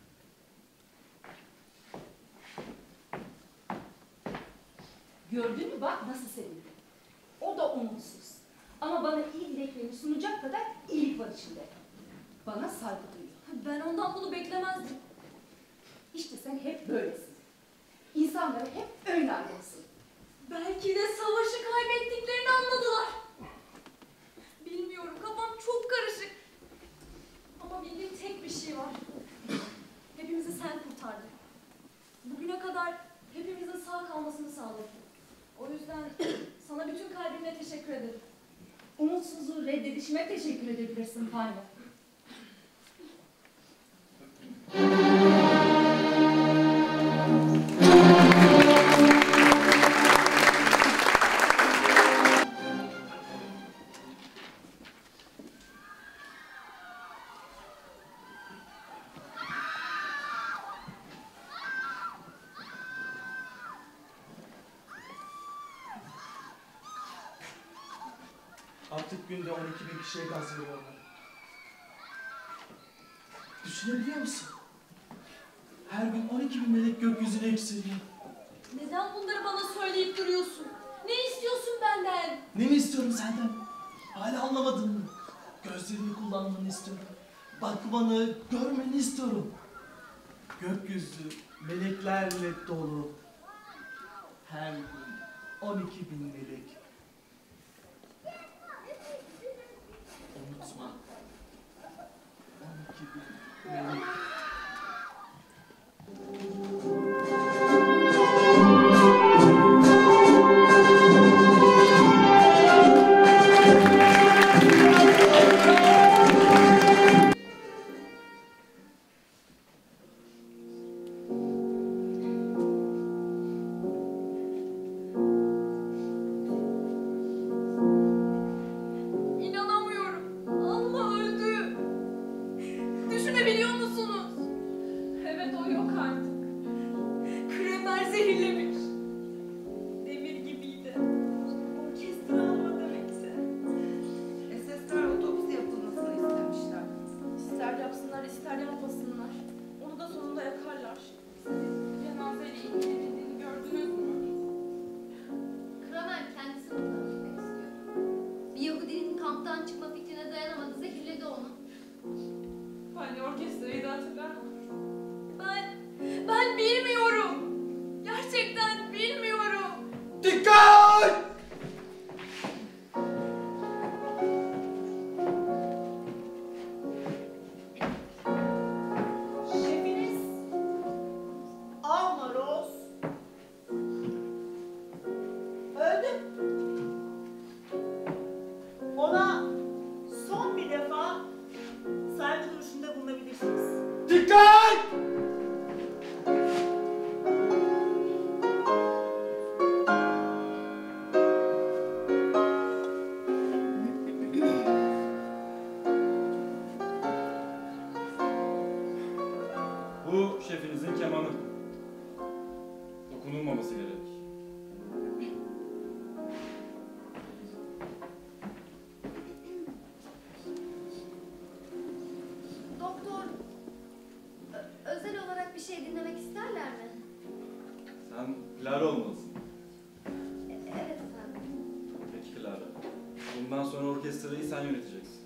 Gördün mü bak nasıl sevindi. O da umutsuz. Ama bana iyi dileklerini sunacak kadar iyilik var içinde. Bana saygı duyuyor. Ben ondan bunu beklemezdim. İşte sen hep böylesin. İnsanlara hep öyle anlarsın. Belki de savaşı kaybettiklerini anladılar. Bilmiyorum, kafam çok karışık. Ama bildiğim tek bir şey var. Hepimizi sen kurtardın. Bugüne kadar hepimizin sağ kalmasını sağladın. O yüzden sana bütün kalbimle teşekkür ederim. Umutsuzluğu reddedişime teşekkür edebilirsin Fahya. Artık günde 12.000 kişiye gaz veriyorlar. Düşünebiliyor musun? Her gün 12.000 melek gökyüzüne yükseliyor. Neden bunları bana söyleyip duruyorsun? Ne istiyorsun benden? Ne mi istiyorum senden? Hala anlamadın mı? Gözlerini kullanmanı istiyorum. Bakmanı, görmeni istiyorum. Gökyüzü meleklerle dolu. Her gün 12.000 melek. Unutma. 12.000 melek. İnanamıyorum. Allah öldü. Düşünebiliyor musunuz? Evet, o yok artık. Kremer zehirlemiş. Demir gibiydi. Orkestra alma demekse. SS'ler otopsi yapılmasını istemişler. İster yapsınlar, ister yapmasınlar. Onu da sonunda yakarlar. Cenazeyle ilgilenildiğini gördünüz mü? Kramer kendisi buradan gitmek istiyor. Bir Yahudinin kamptan çıkma fikrine dayanamadı, zehirledi onu. Hani orkestrayı da hatırlar mı? Ben bilmiyorum. Gerçekten bilmiyorum. Dikkat! Şefiniz Almaroz öldü. dokunulmaması gerek. Doktor, özel olarak bir şey dinlemek isterler mi? Sen Clara olmalısın. Evet efendim. Peki Clara. Bundan sonra orkestrayı sen yöneteceksin.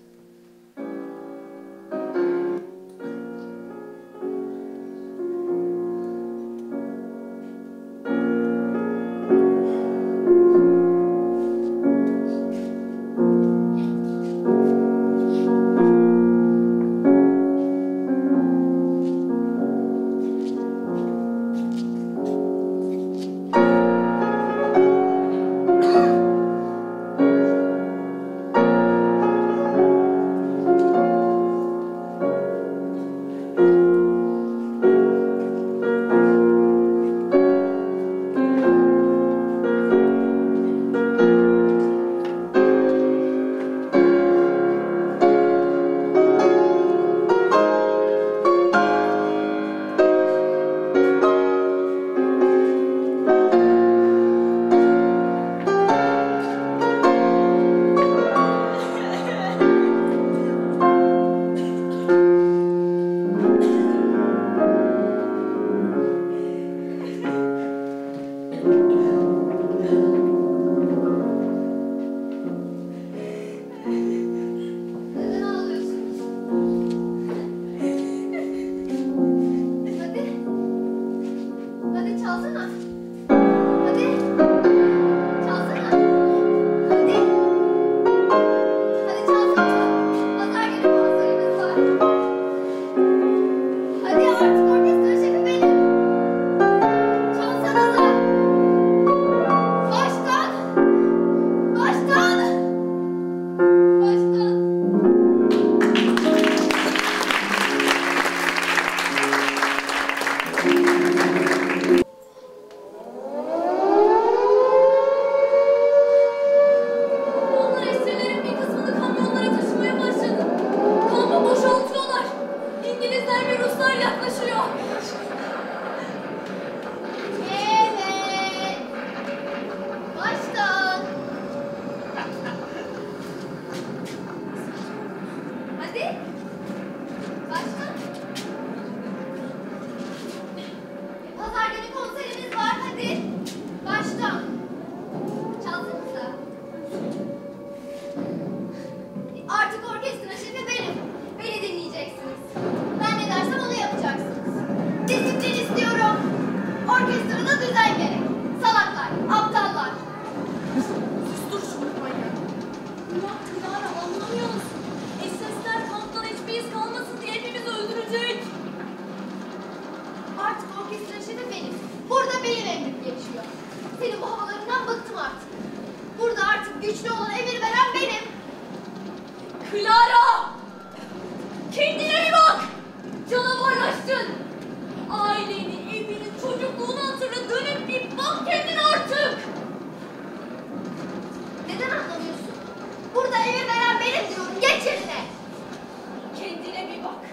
Neden ağlıyorsunuz? Hadi. Hadi çalsana. Hadi. Çalsana. Hadi. Hadi çalsana. Pazar günü konserimiz var. Hadi artık orkestra şefi benim. Çalsanıza. Baştan. Baştan. Baştan. Onlar esirlerin bir kısmını kamyonlara taşımaya başladı. Kampı boşaltıyorlar. İngilizler ve Ruslar yaklaşıyor. Evet. Baştan. Hadi. Baştan. Pazar günü konserimiz var. Hadi. Baştan. Çalsanıza. Artık orkestra şefi benim. Beni dinleyeceksiniz. Ben ne dersem onu yapacaksınız. Disiplin istiyorum. Orkestrada düzen gerek. Salaklar, aptallar. Sustur şunu manyak. Ulan Clara anlamıyor musun? SS'ler kamptan hiçbir iz kalmasın diye hepimizi öldürecek. Artık orkestra şefi benim. Burada benim emrim geçiyor. Senin bu havalarından bıktım artık. Burada artık güçlü olan emir veren benim. Clara! Kendine bir bak! Canavarlaştın! Aileni, evini, çocukluğunu hatırla. Dönüp bir bak kendine artık! Neden anlamıyorsun? Burada emir veren benim diyorum. Geç yerine. Kendine bir bak.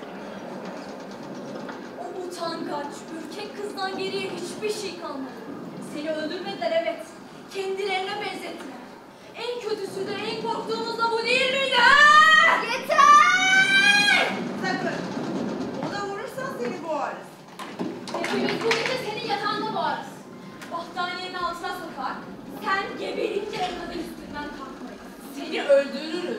O utangaç, ürkek kızdan geriye hiçbir şey kalmadı. Seni öldürmediler evet. Kendilerine benzettiler. En kötüsü de en korktuğumuz da bu değil miydi? Ha? Yeter! Sakın. Ona vurursan seni boğarız. Hepimiz bu gece senin yatağında boğarız. Battaniyenin altına sokar. Sen geberinceye kadar üstünden kalkmayız. Seni öldürürüz.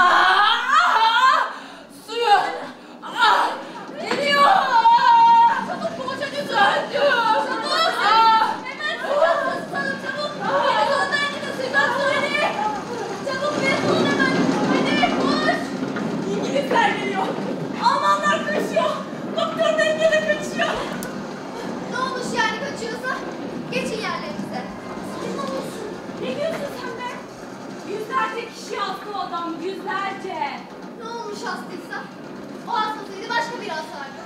Suyu! Geliyor! Çabuk poğaça düzeldi! Çabuk! Hemen suya kıssalım çabuk! Beni sonundan gidin sudan söyle! Çabuk beni bulun hemen! Hadi koş! İngilizler geliyor! Almanlar kaçıyor! Doktor dengede kaçıyor! Ne olmuş yani kaçıyorsa? Geçin yerlerinize. Saçma olsun! Ne diyorsun sen be? Yüzlerce kişi hasta o adam, yüzlerce! Ne olmuş hastaysa? O hastasıydı başka bir hastaydı.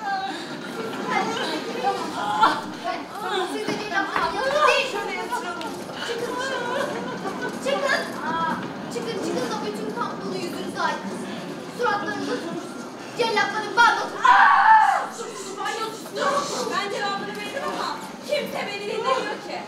Tamam. Siz de bir laf değil. Şöyle yatıralım. Çıkın dışarı. Çıkın. Çıkın da bütün kamp bunu yüzünüze aydın. Suratlarınızı tutun. Cellatların bandotu. Sus, banyo sus. Ben cevabını verdim ama kimse beni dinlemiyor ki.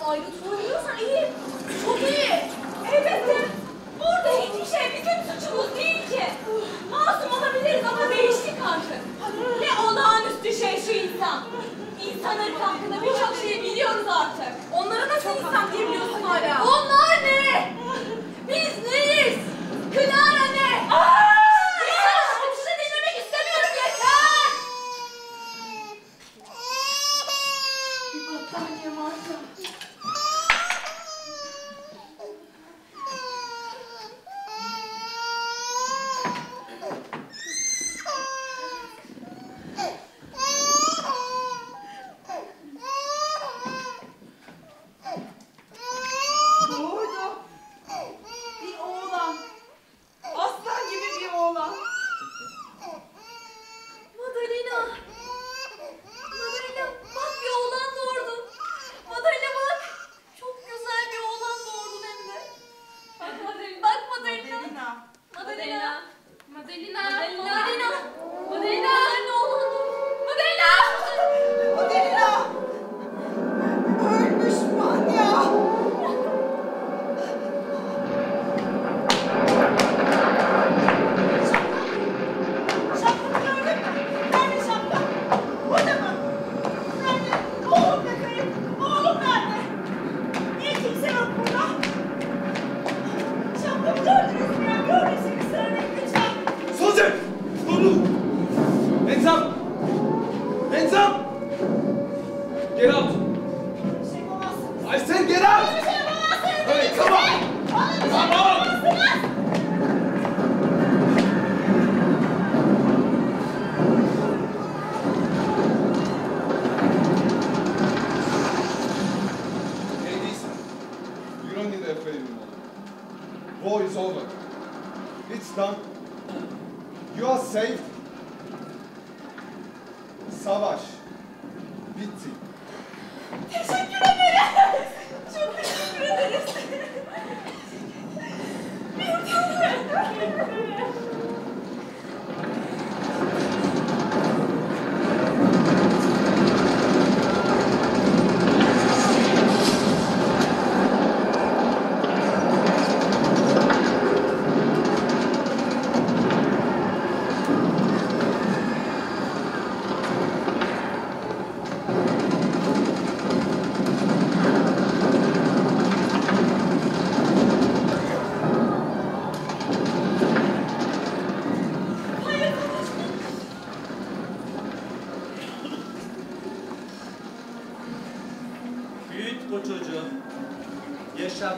ayrı tutabiliyorsan iyi. Çok iyi. Elbette. Burada hiçbir şey bizim suçumuz değil ki. Masum olabiliriz ama değiştik artık. Ne olağanüstü şey şu insan. İnsanların hakkında birçok şeyi biliyoruz artık. Onlara nasıl insan diyebiliyorsun hala? Onlar ne? Biz neyiz? Clara ne? Yeter! Sizi dinlemek istemiyorum, yeter! Bir battaniye varsa. Doğurdu. Bir oğlan. Aslan gibi bir oğlan. Madalina! Madalina, bak bir oğlan doğurdun. Madalina bak. Çok güzel bir oğlan doğurdun hem de. Bak Madalina. Bak Madalina. Madalina. Madalina. Madalina. Madalina. Madalina. Ne oğlan doğurdun? Madalina. Madalina. Ölmüş Manya. Şapkamı gördün mü? Nerede şapkam? Burada mı? Nerede? Oğlum ne kayıp? Oğlum nerede? Niye kimse yok burada? Şapkamı gördünüz mü ya? Gördüyseniz söyleyin lütfen. Suzy! Dur! Hands up! Hands up! Get out! Bir şey yapamazsınız. I said get out! Bir şey yapamazsınız. Hey, come on! Bana bir şey Come on! yapamazsınız. Hey, listen. You don't need to afraid anymore. War is over. It's done. You are saved. Savaş. Bitti. Teşekkür ederiz. Çok teşekkür ederiz. Büyüt o çocuğu. Yaşat.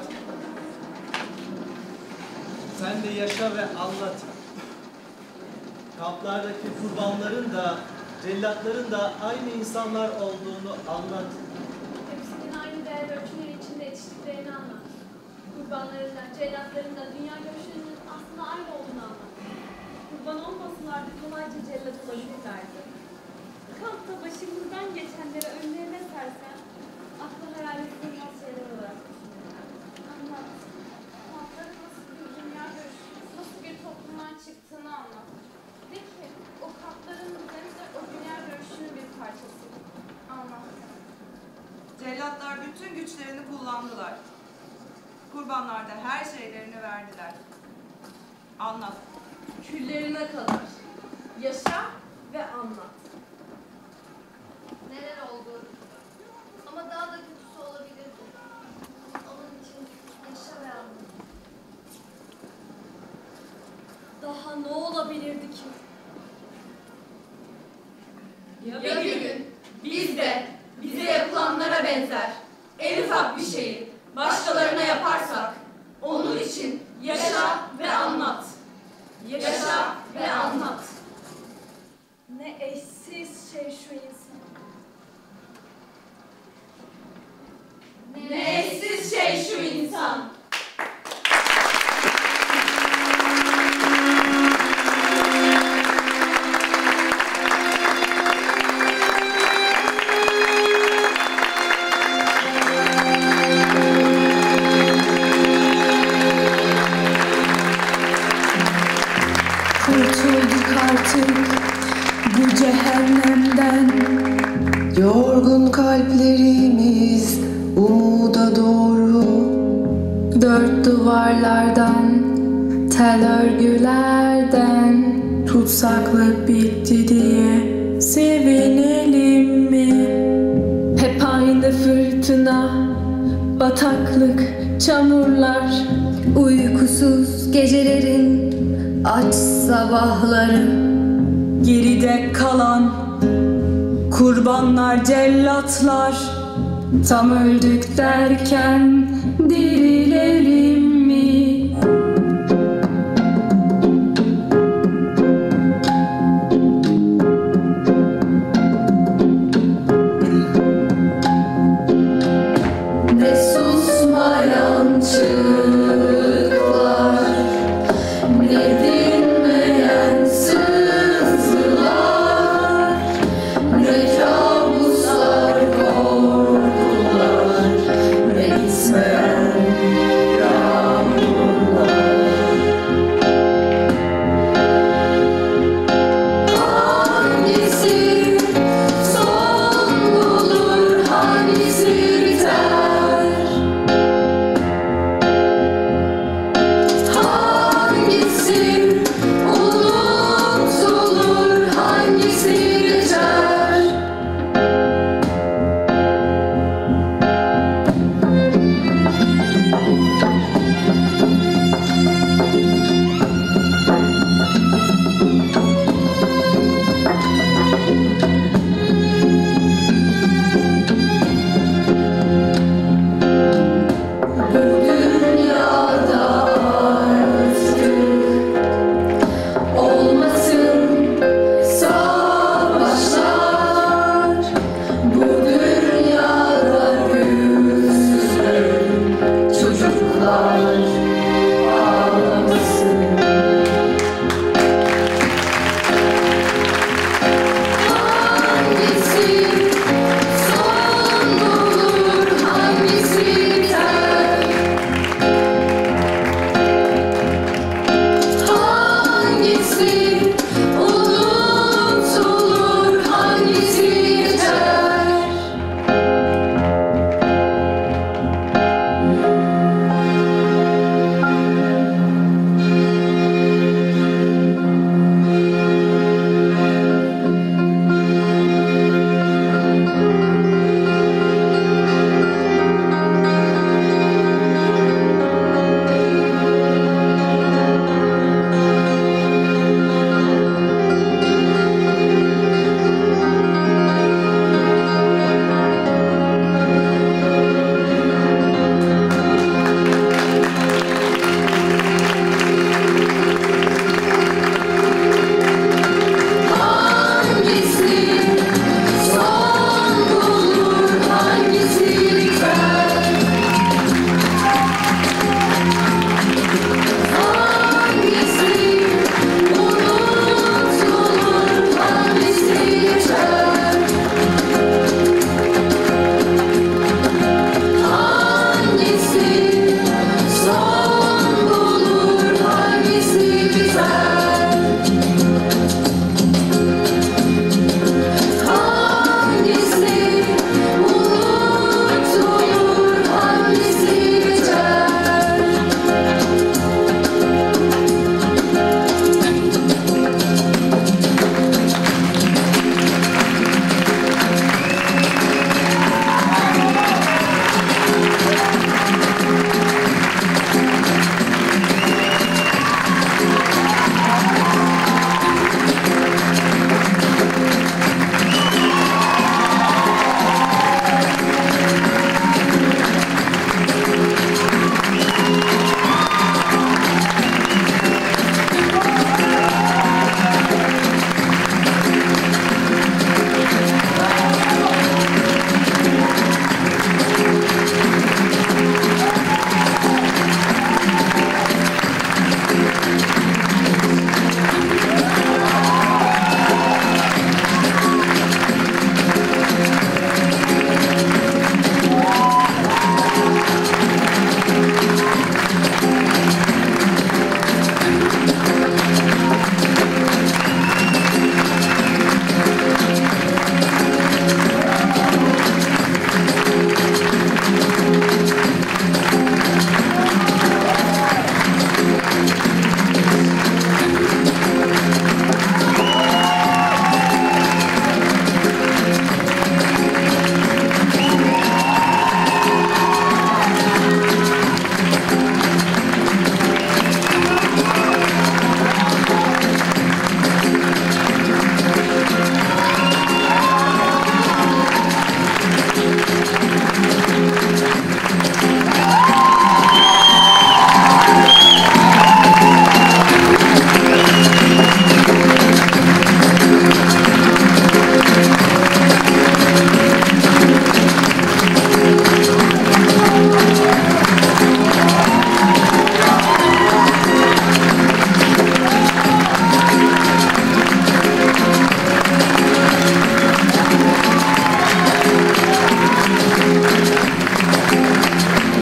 Sen de yaşa ve anlat. Kamplardaki kurbanların da, cellatların da aynı insanlar olduğunu anlat. Hepsinin aynı değer ölçüleri içinde yetiştiklerini anlat. Kurbanların da, cellatların da dünya görüşlerinin aslında aynı olduğunu anlat. Kurban olmasalardı kolayca cellat olabilirlerdi. Kampta başımızdan geçenleri önlerine sersen, aklı hayal ettiğimiz şeyler olarak düşünürler. Anlat. Kampların nasıl bir dünya görüşü, nasıl bir toplumdan çıktığını anlat. De ki o kampların düzeni de o dünya görüşünün bir parçası. Anlat. Cellatlar bütün güçlerini kullandılar. Kurbanlar da her şeylerini verdiler. Anlat. Küllerine kadar. Yaşa ve anlat. Neler oldu? Ama daha da kötüsü olabilirdi. Onun için yaşa ve anlat. Daha ne olabilirdi ki? Ya bir gün biz de bize yapılanlara benzer en ufak bir şeyi başkalarına yaparsak onun için yaşa ve anlat. Yaşa ve anlat. Ne eşsiz şey şu insan. Ne eşsiz şey şu insan. Kurtulduk artık bu cehennemden. Yorgun kalplerimiz umuda duvarlardan, tel örgülerden tutsaklık bitti diye sevinelim mi? Hep aynı fırtına, bataklık, çamurlar, uykusuz gecelerin aç sabahları, geride kalan kurbanlar, cellatlar, tam öldük derken